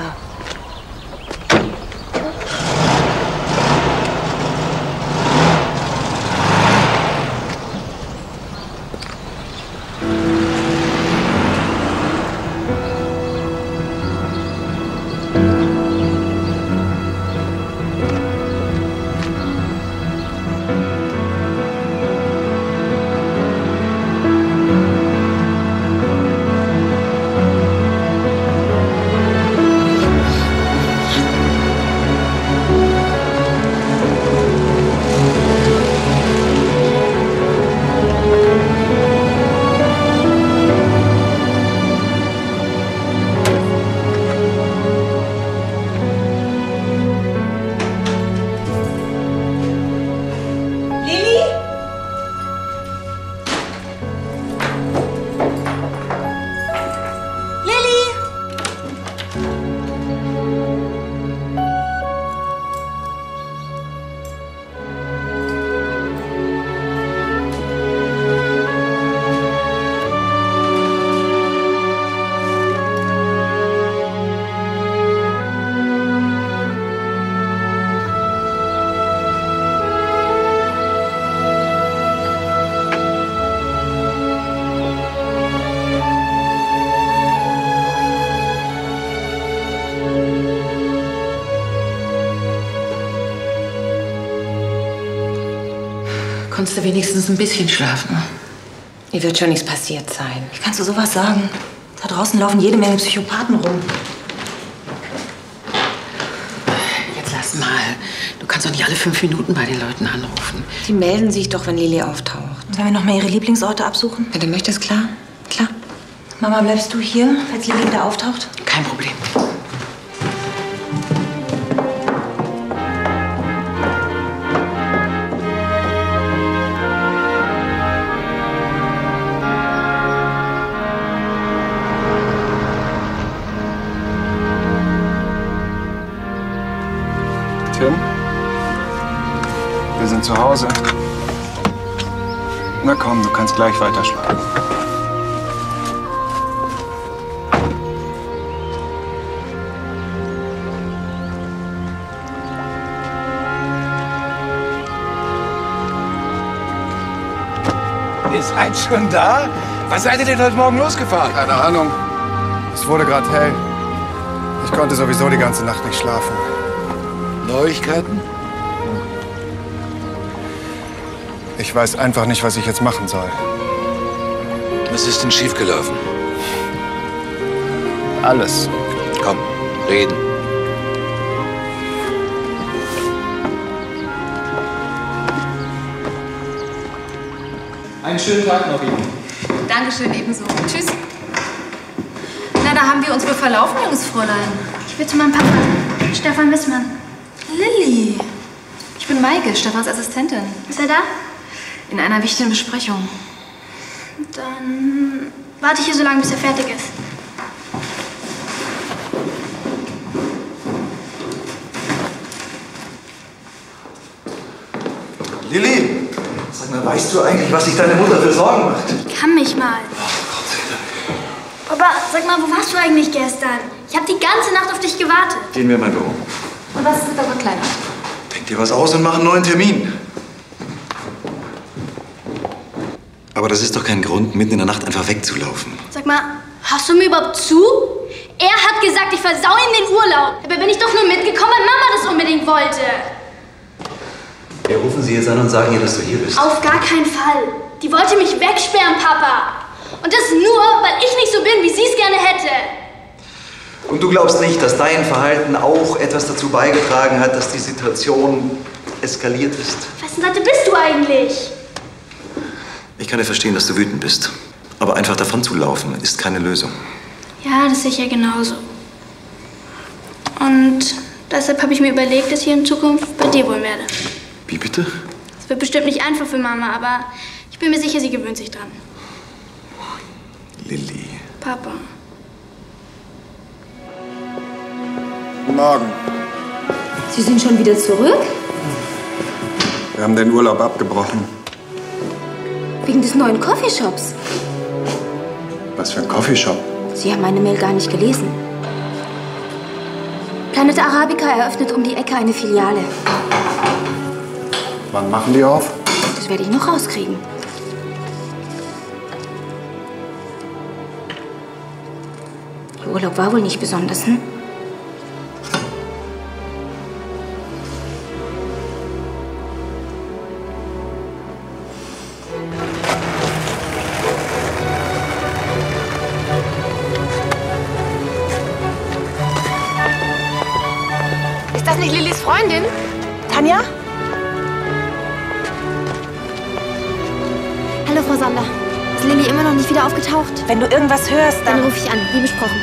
Konntest du wenigstens ein bisschen schlafen?
Ihr wird schon nichts passiert sein.
Wie kannst du sowas sagen? Da draußen laufen jede Menge Psychopathen rum.
Jetzt lass mal. Du kannst doch nicht alle fünf Minuten bei den Leuten anrufen.
Die melden sich doch, wenn Lilly auftaucht.
Sollen wir noch mal ihre Lieblingsorte absuchen?
Wenn du möchtest, klar. Klar.
Mama, bleibst du hier, falls Lilly wieder auftaucht?
Kein Problem.
Hause. Na komm, du kannst gleich weiterschlafen.
Ihr seid schon da? Was seid ihr denn heute Morgen losgefahren?
Keine Ahnung. Es wurde gerade hell. Ich konnte sowieso die ganze Nacht nicht schlafen.
Neuigkeiten?
Ich weiß einfach nicht, was ich jetzt machen soll.
Was ist denn schiefgelaufen?
Alles.
Komm, reden.
Einen schönen Tag noch, Ihnen.
Dankeschön, ebenso. Tschüss. Na, da haben wir uns wohl verlaufen, junges Fräulein.
Ich will zu meinem Papa. Stefan Wissmann.
Lilly. Ich bin Maike, Stefans Assistentin.
Ist er da?
In einer wichtigen Besprechung.
Dann warte ich hier so lange, bis er fertig ist.
Lilly, sag mal, weißt du eigentlich, was sich deine Mutter für Sorgen macht?
Ich kann mich mal. Papa, sag mal, wo warst du eigentlich gestern? Ich habe die ganze Nacht auf dich gewartet.
Gehen wir in mein Büro.
Und was ist mit eurer Kleiner?
Denk dir was aus und mach einen neuen Termin. Aber das ist doch kein Grund, mitten in der Nacht einfach wegzulaufen.
Sag mal, hörst du mir überhaupt zu? Er hat gesagt, ich versau ihm den Urlaub. Dabei bin ich doch nur mitgekommen, weil Mama das unbedingt wollte.
Wir rufen sie jetzt an und sagen ihr, dass du hier bist.
Auf gar keinen Fall. Die wollte mich wegsperren, Papa. Und das nur, weil ich nicht so bin, wie sie es gerne hätte.
Und du glaubst nicht, dass dein Verhalten auch etwas dazu beigetragen hat, dass die Situation eskaliert ist?
Wessen Seite bist du eigentlich?
Ich kann ja verstehen, dass du wütend bist. Aber einfach davon zu laufen, ist keine Lösung.
Ja, das sehe ich ja genauso. Und deshalb habe ich mir überlegt, dass ich in Zukunft bei dir wohnen werde.
Wie bitte?
Es wird bestimmt nicht einfach für Mama, aber ich bin mir sicher, sie gewöhnt sich dran.
Lilly.
Papa.
Guten Morgen.
Sie sind schon wieder zurück?
Wir haben den Urlaub abgebrochen.
Wegen des neuen Coffeeshops.
Was für ein Coffeeshop?
Sie haben meine Mail gar nicht gelesen. Planet Arabica eröffnet um die Ecke eine Filiale.
Wann machen die auf?
Das werde ich noch rauskriegen. Der Urlaub war wohl nicht besonders, hm?
Ist das nicht Lillys Freundin?
Tanja?
Hallo, Frau Sander. Ist Lilly immer noch nicht wieder aufgetaucht?
Wenn du irgendwas hörst, dann...
Dann rufe ich an, wie besprochen.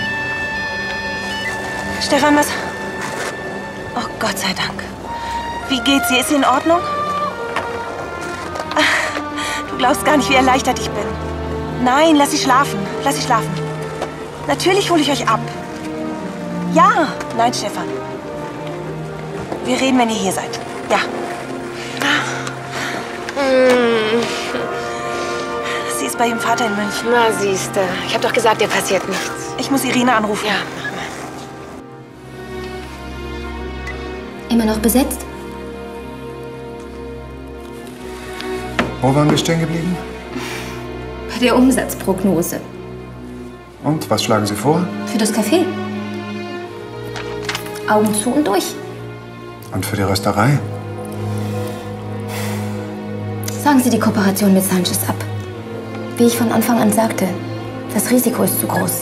Stefan, was... Oh, Gott sei Dank. Wie geht's ihr? Ist sie in Ordnung? Ach, du glaubst gar nicht, wie erleichtert ich bin. Nein, lass sie schlafen. Lass sie schlafen. Natürlich hole ich euch ab. Ja. Nein, Stefan. Wir reden, wenn ihr hier seid. Ja.
Hm.
Sie ist bei ihrem Vater in München.
Na, siehste. Ich hab doch gesagt, dir passiert nichts.
Ich muss Irene anrufen.
Ja.
Immer noch besetzt?
Wo waren wir stehen geblieben?
Bei der Umsatzprognose.
Und, was schlagen Sie vor?
Für das Café. Augen zu und durch.
Und für die Rösterei?
Sagen Sie die Kooperation mit Sanchez ab. Wie ich von Anfang an sagte, das Risiko ist zu groß.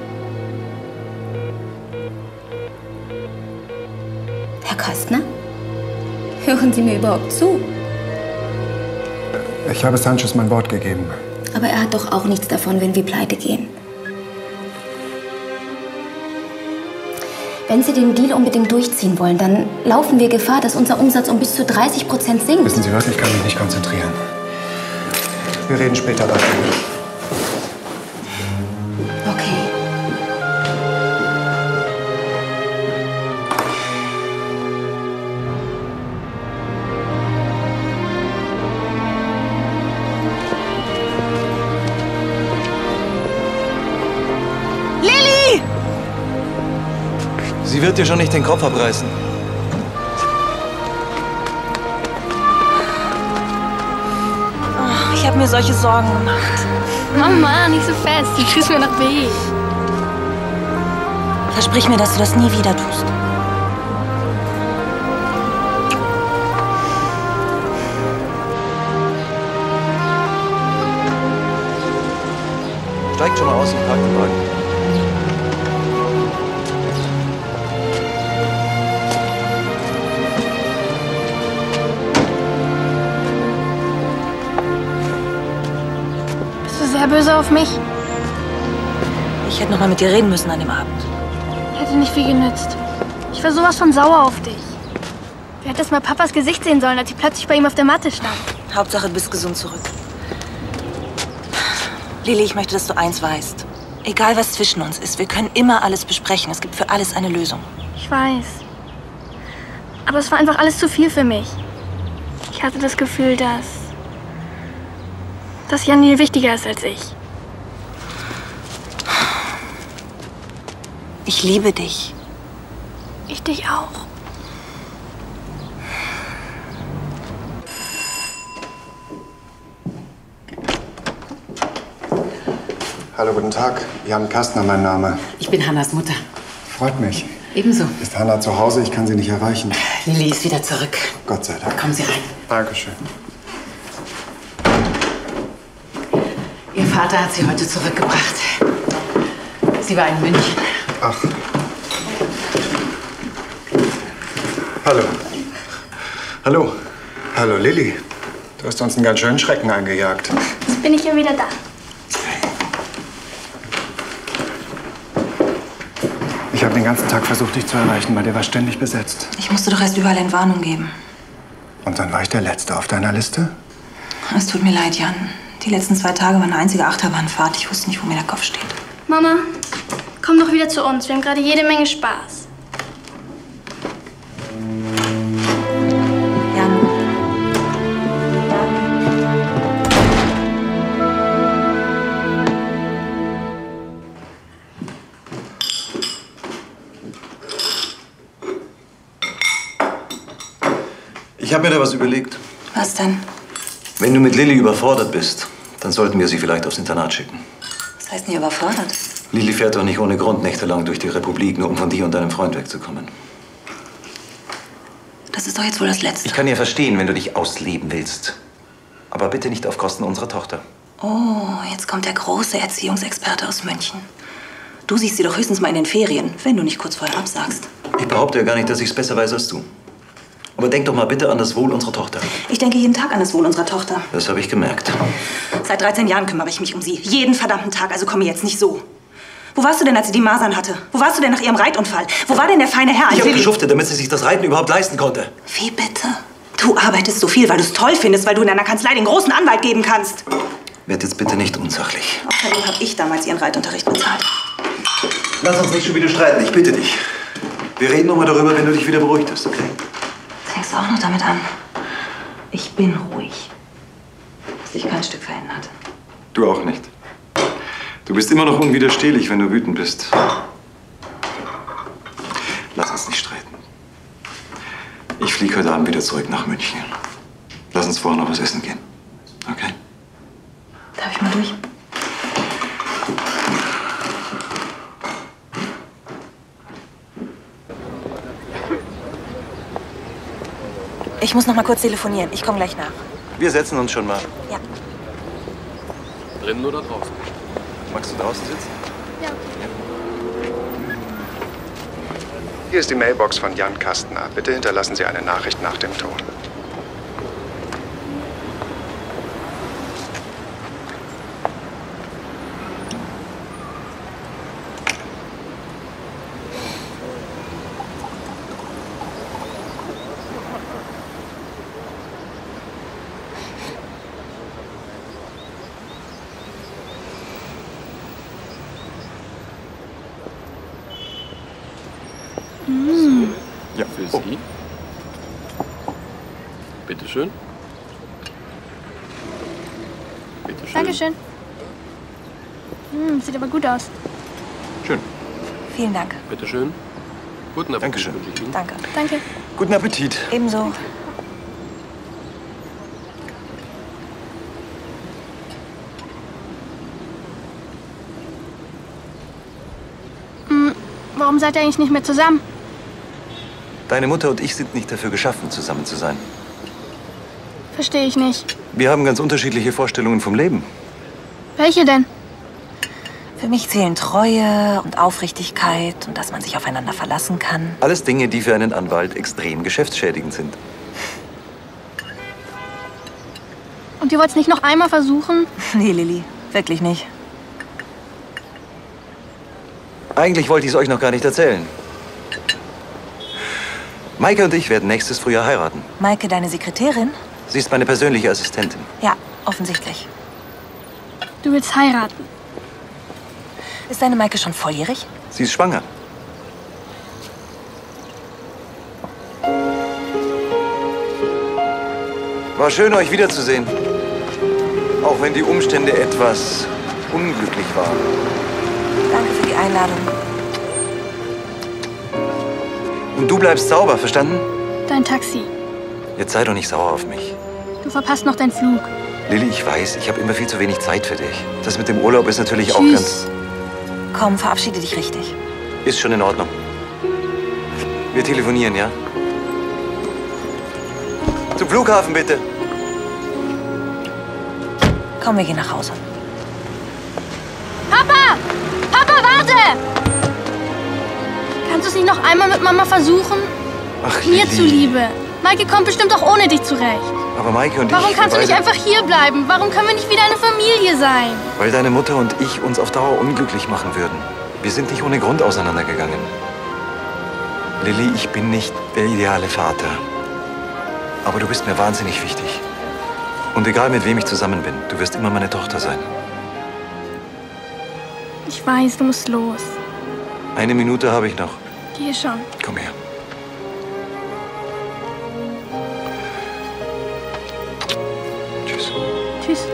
Herr Kastner? Hören Sie mir überhaupt zu?
Ich habe Sanchez mein Wort gegeben.
Aber er hat doch auch nichts davon, wenn wir pleite gehen. Wenn Sie den Deal unbedingt durchziehen wollen, dann laufen wir Gefahr, dass unser Umsatz um bis zu dreißig Prozent sinkt.
Wissen Sie was, ich kann mich nicht konzentrieren. Wir reden später weiter.
Okay.
Die wird dir schon nicht den Kopf abreißen.
Oh, ich habe mir solche Sorgen gemacht.
Mama, nicht so fest. Du tust mir noch weh.
Versprich mir, dass du das nie wieder tust.
Steigt schon mal aus und parkt den Wagen.
Bist du sehr böse auf mich?
Ich hätte noch mal mit dir reden müssen an dem Abend.
Hätte nicht viel genützt. Ich war sowas von sauer auf dich. Du hättest mal Papas Gesicht sehen sollen, als ich plötzlich bei ihm auf der Matte stand.
Hauptsache, du bist gesund zurück. Lilly, ich möchte, dass du eins weißt. Egal, was zwischen uns ist, wir können immer alles besprechen. Es gibt für alles eine Lösung.
Ich weiß. Aber es war einfach alles zu viel für mich. Ich hatte das Gefühl, dass... dass Janil wichtiger ist als ich.
Ich liebe dich.
Ich dich auch.
Hallo, guten Tag. Jan Kastner, mein Name.
Ich bin Hannas Mutter.
Freut mich.
Ebenso.
Ist Hanna zu Hause? Ich kann sie nicht erreichen.
Lilly ist wieder zurück.
Gott sei Dank.
Kommen Sie rein.
Dankeschön.
Ihr Vater hat sie heute zurückgebracht. Sie war in München.
Ach. Hallo. Hallo. Hallo, Lilly. Du hast uns einen ganz schönen Schrecken eingejagt.
Jetzt bin ich ja wieder da.
Ich habe den ganzen Tag versucht, dich zu erreichen, weil der war ständig besetzt.
Ich musste doch erst überall Entwarnung geben.
Und dann war ich der Letzte auf deiner Liste?
Es tut mir leid, Jan. Die letzten zwei Tage waren eine einzige Achterbahnfahrt. Ich wusste nicht, wo mir der Kopf steht.
Mama, komm doch wieder zu uns. Wir haben gerade jede Menge Spaß.
Jan.
Ich habe mir da was überlegt.
Was denn?
Wenn du mit Lilly überfordert bist, dann sollten wir sie vielleicht aufs Internat schicken.
Was heißt nicht überfordert?
Lilly fährt doch nicht ohne Grund nächtelang durch die Republik, nur um von dir und deinem Freund wegzukommen.
Das ist doch jetzt wohl das Letzte.
Ich kann ja verstehen, wenn du dich ausleben willst. Aber bitte nicht auf Kosten unserer Tochter.
Oh, jetzt kommt der große Erziehungsexperte aus München. Du siehst sie doch höchstens mal in den Ferien, wenn du nicht kurz vorher absagst.
Ich behaupte ja gar nicht, dass ich es besser weiß als du. Aber denk doch mal bitte an das Wohl unserer Tochter.
Ich denke jeden Tag an das Wohl unserer Tochter.
Das habe ich gemerkt.
Seit dreizehn Jahren kümmere ich mich um sie. Jeden verdammten Tag, also komme jetzt nicht so. Wo warst du denn, als sie die Masern hatte? Wo warst du denn nach ihrem Reitunfall? Wo war denn der feine Herr?
Ich habe
Lilly...
geschuftet, damit sie sich das Reiten überhaupt leisten konnte.
Wie bitte? Du arbeitest so viel, weil du es toll findest, weil du in deiner Kanzlei den großen Anwalt geben kannst.
Werd jetzt bitte nicht unsachlich.
Außerdem habe ich damals ihren Reitunterricht bezahlt.
Lass uns nicht schon wieder streiten, ich bitte dich. Wir reden noch mal darüber, wenn du dich wieder beruhigt hast, okay?
Fängst du auch noch damit an? Ich bin ruhig. Hast dich kein Stück verändert.
Du auch nicht. Du bist immer noch unwiderstehlich, wenn du wütend bist. Lass uns nicht streiten. Ich fliege heute Abend wieder zurück nach München. Lass uns vorher noch was essen gehen. Okay?
Darf ich mal durch? Ich muss noch mal kurz telefonieren. Ich komme gleich nach.
Wir setzen uns schon mal.
Ja.
Drinnen oder draußen?
Magst du draußen sitzen?
Ja.
Hier ist die Mailbox von Jan Kastner. Bitte hinterlassen Sie eine Nachricht nach dem Ton.
Mm.
Ja, für Sie. Bitte schön. Bitte schön.
Dankeschön. Mm, sieht aber gut aus.
Schön.
Vielen Dank.
Bitte schön. Guten Appetit.
Dankeschön.
Danke.
Danke.
Guten Appetit.
Ebenso.
Hm, warum seid ihr eigentlich nicht mehr zusammen?
Deine Mutter und ich sind nicht dafür geschaffen, zusammen zu sein.
Verstehe ich nicht.
Wir haben ganz unterschiedliche Vorstellungen vom Leben.
Welche denn?
Für mich zählen Treue und Aufrichtigkeit und dass man sich aufeinander verlassen kann.
Alles Dinge, die für einen Anwalt extrem geschäftsschädigend sind.
Und ihr wollt es nicht noch einmal versuchen?
Nee, Lilly, wirklich nicht.
Eigentlich wollte ich es euch noch gar nicht erzählen. Maike und ich werden nächstes Frühjahr heiraten.
Maike, deine Sekretärin?
Sie ist meine persönliche Assistentin.
Ja, offensichtlich.
Du willst heiraten.
Ist deine Maike schon volljährig?
Sie ist schwanger. War schön, euch wiederzusehen. Auch wenn die Umstände etwas unglücklich waren.
Danke für die Einladung.
Und du bleibst sauber, verstanden?
Dein Taxi.
Jetzt sei doch nicht sauer auf mich.
Du verpasst noch deinen Flug.
Lilly, ich weiß, ich habe immer viel zu wenig Zeit für dich. Das mit dem Urlaub ist natürlich
Tschüss.
auch ganz...
Komm, verabschiede dich richtig.
Ist schon in Ordnung. Wir telefonieren, ja? Zum Flughafen, bitte.
Komm, wir gehen nach Hause.
Papa! Papa, warte! Kannst du es nicht noch einmal mit Mama versuchen?
Ach,
Mir
Lilly.
zuliebe. Maike kommt bestimmt auch ohne dich zurecht.
Aber Maike und ich...
Warum kannst du
wir
nicht
beide-
einfach hier bleiben? Warum können wir nicht wieder eine Familie sein?
Weil deine Mutter und ich uns auf Dauer unglücklich machen würden. Wir sind nicht ohne Grund auseinandergegangen. Lilly, ich bin nicht der ideale Vater. Aber du bist mir wahnsinnig wichtig. Und egal mit wem ich zusammen bin, du wirst immer meine Tochter sein.
Ich weiß, du musst los.
Eine Minute habe ich noch.
Geh schon.
Komm her. Tschüss.
Tschüss.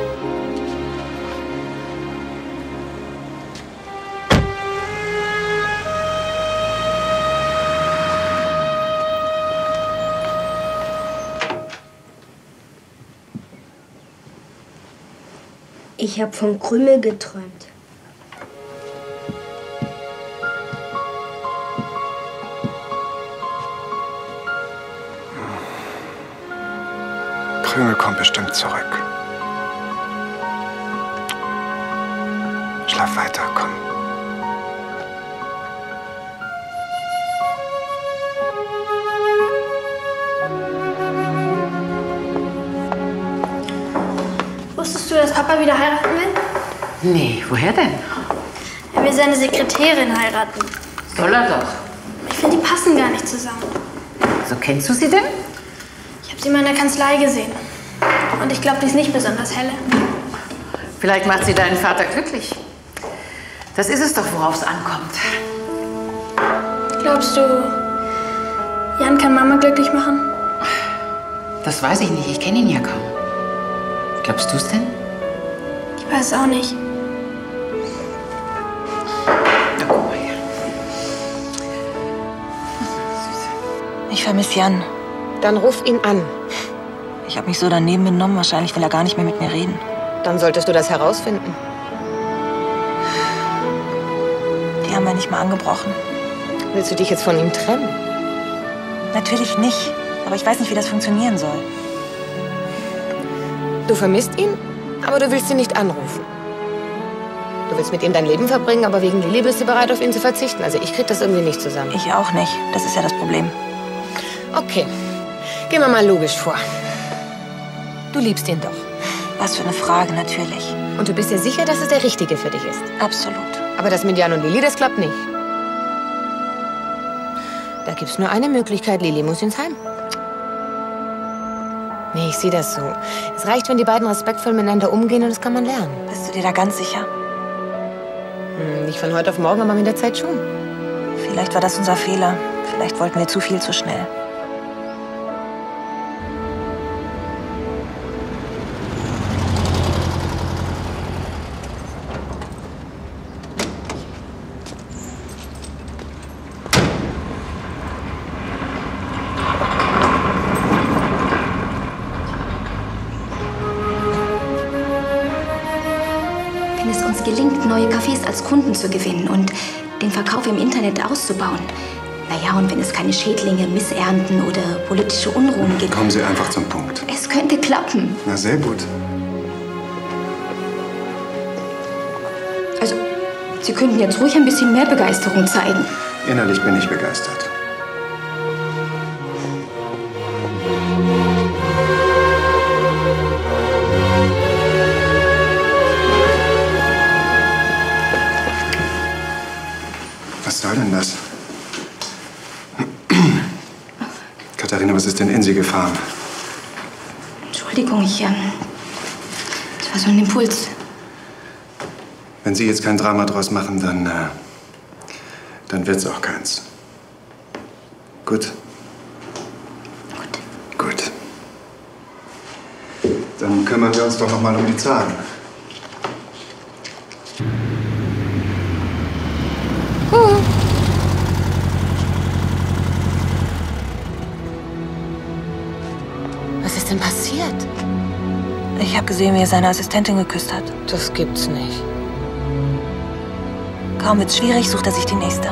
Ich habe von Krümel geträumt.
Krümel kommt bestimmt zurück. Schlaf weiter, komm.
Wusstest du, dass Papa wieder heiraten will?
Nee, woher denn?
Er will seine Sekretärin heiraten.
Soll er doch.
Ich finde, die passen gar nicht zusammen.
So kennst du sie denn?
Ich habe sie mal in der Kanzlei gesehen. Und ich glaube, die ist nicht besonders helle.
Vielleicht macht sie deinen Vater glücklich. Das ist es doch, worauf es ankommt.
Glaubst du, Jan kann Mama glücklich machen?
Das weiß ich nicht. Ich kenne ihn ja kaum. Glaubst du es denn?
Ich weiß auch nicht.
Ich vermisse Jan.
Dann ruf ihn an.
Ich habe mich so daneben benommen. Wahrscheinlich will er gar nicht mehr mit mir reden.
Dann solltest du das herausfinden.
Die haben wir nicht mal angebrochen.
Willst du dich jetzt von ihm trennen?
Natürlich nicht. Aber ich weiß nicht, wie das funktionieren soll.
Du vermisst ihn, aber du willst ihn nicht anrufen. Du willst mit ihm dein Leben verbringen, aber wegen Lilly bist du bereit, auf ihn zu verzichten. Also ich krieg das irgendwie nicht zusammen.
Ich auch nicht. Das ist ja das Problem.
Okay, gehen wir mal logisch vor. Du liebst ihn doch.
Was für eine Frage, natürlich.
Und du bist dir sicher, dass es der Richtige für dich ist?
Absolut.
Aber das mit Jan und Lilly, das klappt nicht. Da gibt's nur eine Möglichkeit. Lilly muss ins Heim. Nee, ich sehe das so. Es reicht, wenn die beiden respektvoll miteinander umgehen und das kann man lernen.
Bist du dir da ganz sicher?
Hm, nicht von heute auf morgen, aber mit der Zeit schon.
Vielleicht war das unser Fehler. Vielleicht wollten wir zu viel zu schnell.
Wenn es uns gelingt, neue Cafés als Kunden zu gewinnen und den Verkauf im Internet auszubauen. Naja, und wenn es keine Schädlinge, Missernten oder politische Unruhen gibt.
Kommen Sie einfach zum Punkt.
Es könnte klappen.
Na, sehr gut.
Also, Sie könnten jetzt ruhig ein bisschen mehr Begeisterung zeigen.
Innerlich bin ich begeistert. Was soll denn das? Katharina, was ist denn in Sie gefahren?
Entschuldigung, ich, ähm, das war so ein Impuls.
Wenn Sie jetzt kein Drama draus machen, dann, äh, dann wird's auch keins. Gut? Gut. Gut. Dann kümmern wir uns doch noch mal um die Zahlen.
Was ist denn passiert?
Ich habe gesehen, wie er seine Assistentin geküsst hat.
Das gibt's nicht.
Kaum wird's schwierig, sucht er sich die nächste.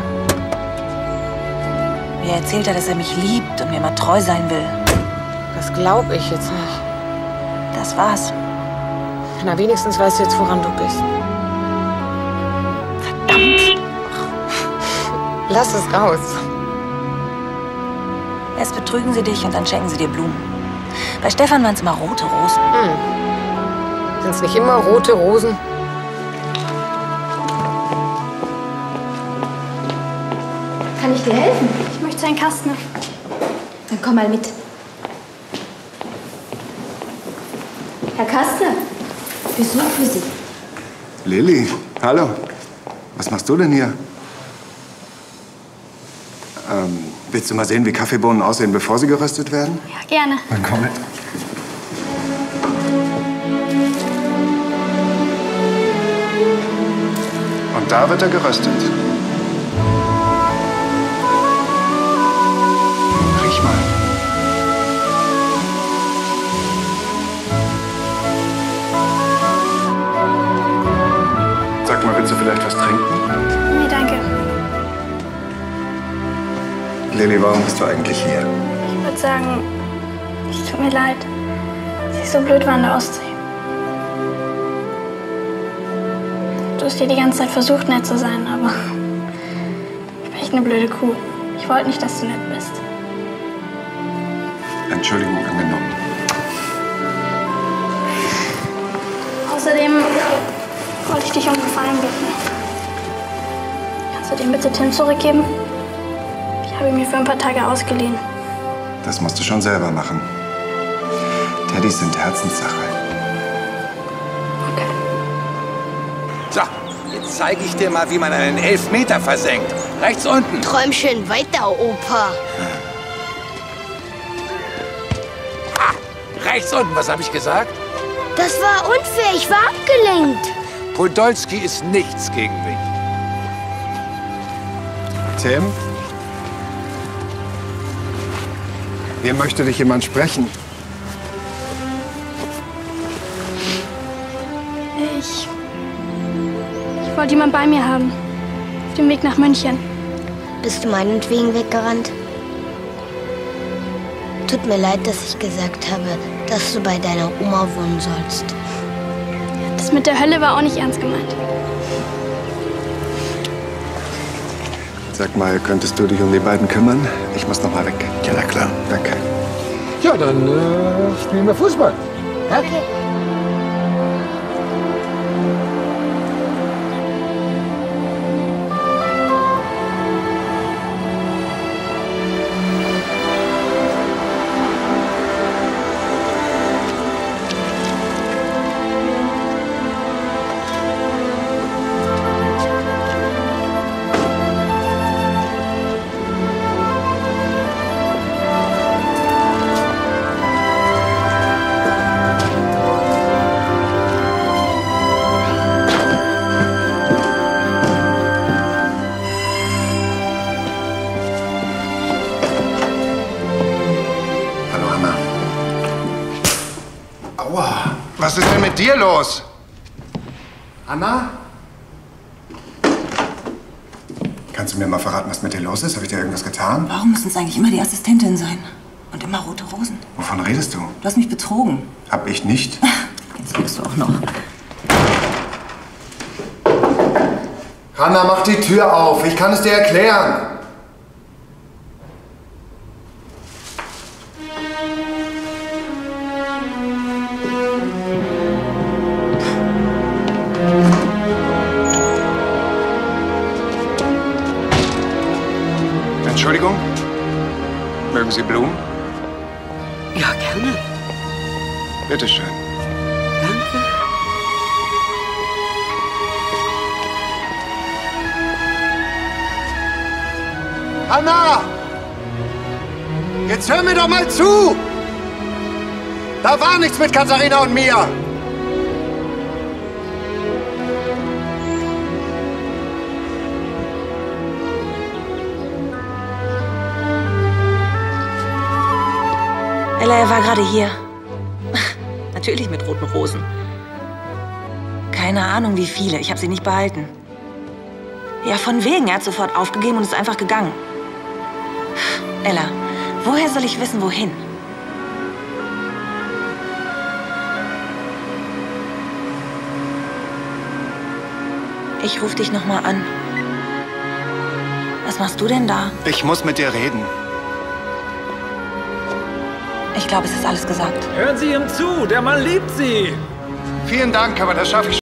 Mir erzählt er, dass er mich liebt und mir mal treu sein will.
Das glaube ich jetzt nicht.
Das war's.
Na, wenigstens weißt du jetzt, woran du bist.
Verdammt!
Lass es raus.
Erst betrügen sie dich und dann schenken sie dir Blumen. Bei Stefan waren es immer rote Rosen.
Hm. Sind's nicht immer rote Rosen?
Kann ich dir helfen?
Ich möchte einen Kasten.
Dann komm mal mit. Herr Kastner, Besuch für Sie.
Lilly, hallo. Was machst du denn hier? Ähm, willst du mal sehen, wie Kaffeebohnen aussehen, bevor sie geröstet werden?
Ja, gerne.
Dann komm mit. Und da wird er geröstet. Riech mal. Sag mal, willst du vielleicht was trinken?
Nee, danke.
Lilly, warum bist du eigentlich hier?
Ich würde sagen, es tut mir leid, dass ich so blöd war an der Ostsee. Du hast dir die ganze Zeit versucht, nett zu sein, aber ich bin echt eine blöde Kuh. Ich wollte nicht, dass du nett bist.
Entschuldigung angenommen.
Außerdem wollte ich dich um Gefallen bitten. Kannst du den bitte Tim zurückgeben? Ich habe ihn mir für ein paar Tage ausgeliehen.
Das musst du schon selber machen. Teddys sind Herzenssache.
So, jetzt zeige ich dir mal, wie man einen Elfmeter versenkt. Rechts unten.
Träum schön weiter, Opa.
Ah, rechts unten, was habe ich gesagt?
Das war unfair, ich war abgelenkt.
Podolski ist nichts gegen mich.
Tim? Hier möchte dich jemand sprechen.
Ich... Ich wollte jemanden bei mir haben. Auf dem Weg nach München.
Bist du meinetwegen weggerannt? Tut mir leid, dass ich gesagt habe, dass du bei deiner Oma wohnen sollst.
Das mit der Hölle war auch nicht ernst gemeint.
Sag mal, könntest du dich um die beiden kümmern? Ich muss noch mal weg.
Ja, na klar.
Danke.
Ja, dann äh, spielen wir Fußball. Ja?
Okay.
Was ist denn mit dir los? Anna? Kannst du mir mal verraten, was mit dir los ist? Habe ich dir irgendwas getan?
Warum müssen es eigentlich immer die Assistentin sein? Und immer rote Rosen?
Wovon redest du?
Du hast mich betrogen.
Hab ich nicht.
Jetzt lügst du auch noch.
Hanna, mach die Tür auf. Ich kann es dir erklären. Entschuldigung? Mögen Sie Blumen?
Ja, gerne.
Bitte schön.
Danke.
Hanna! Jetzt hör mir doch mal zu! Da war nichts mit Katharina und mir!
Ella, er war gerade hier. Natürlich mit roten Rosen. Keine Ahnung, wie viele. Ich habe sie nicht behalten. Ja, von wegen. Er hat sofort aufgegeben und ist einfach gegangen. Ella, woher soll ich wissen, wohin? Ich rufe dich noch mal an. Was machst du denn da?
Ich muss mit dir reden.
Ich glaube, es ist alles gesagt.
Hören Sie ihm zu, der Mann liebt Sie.
Vielen Dank, aber das schaffe ich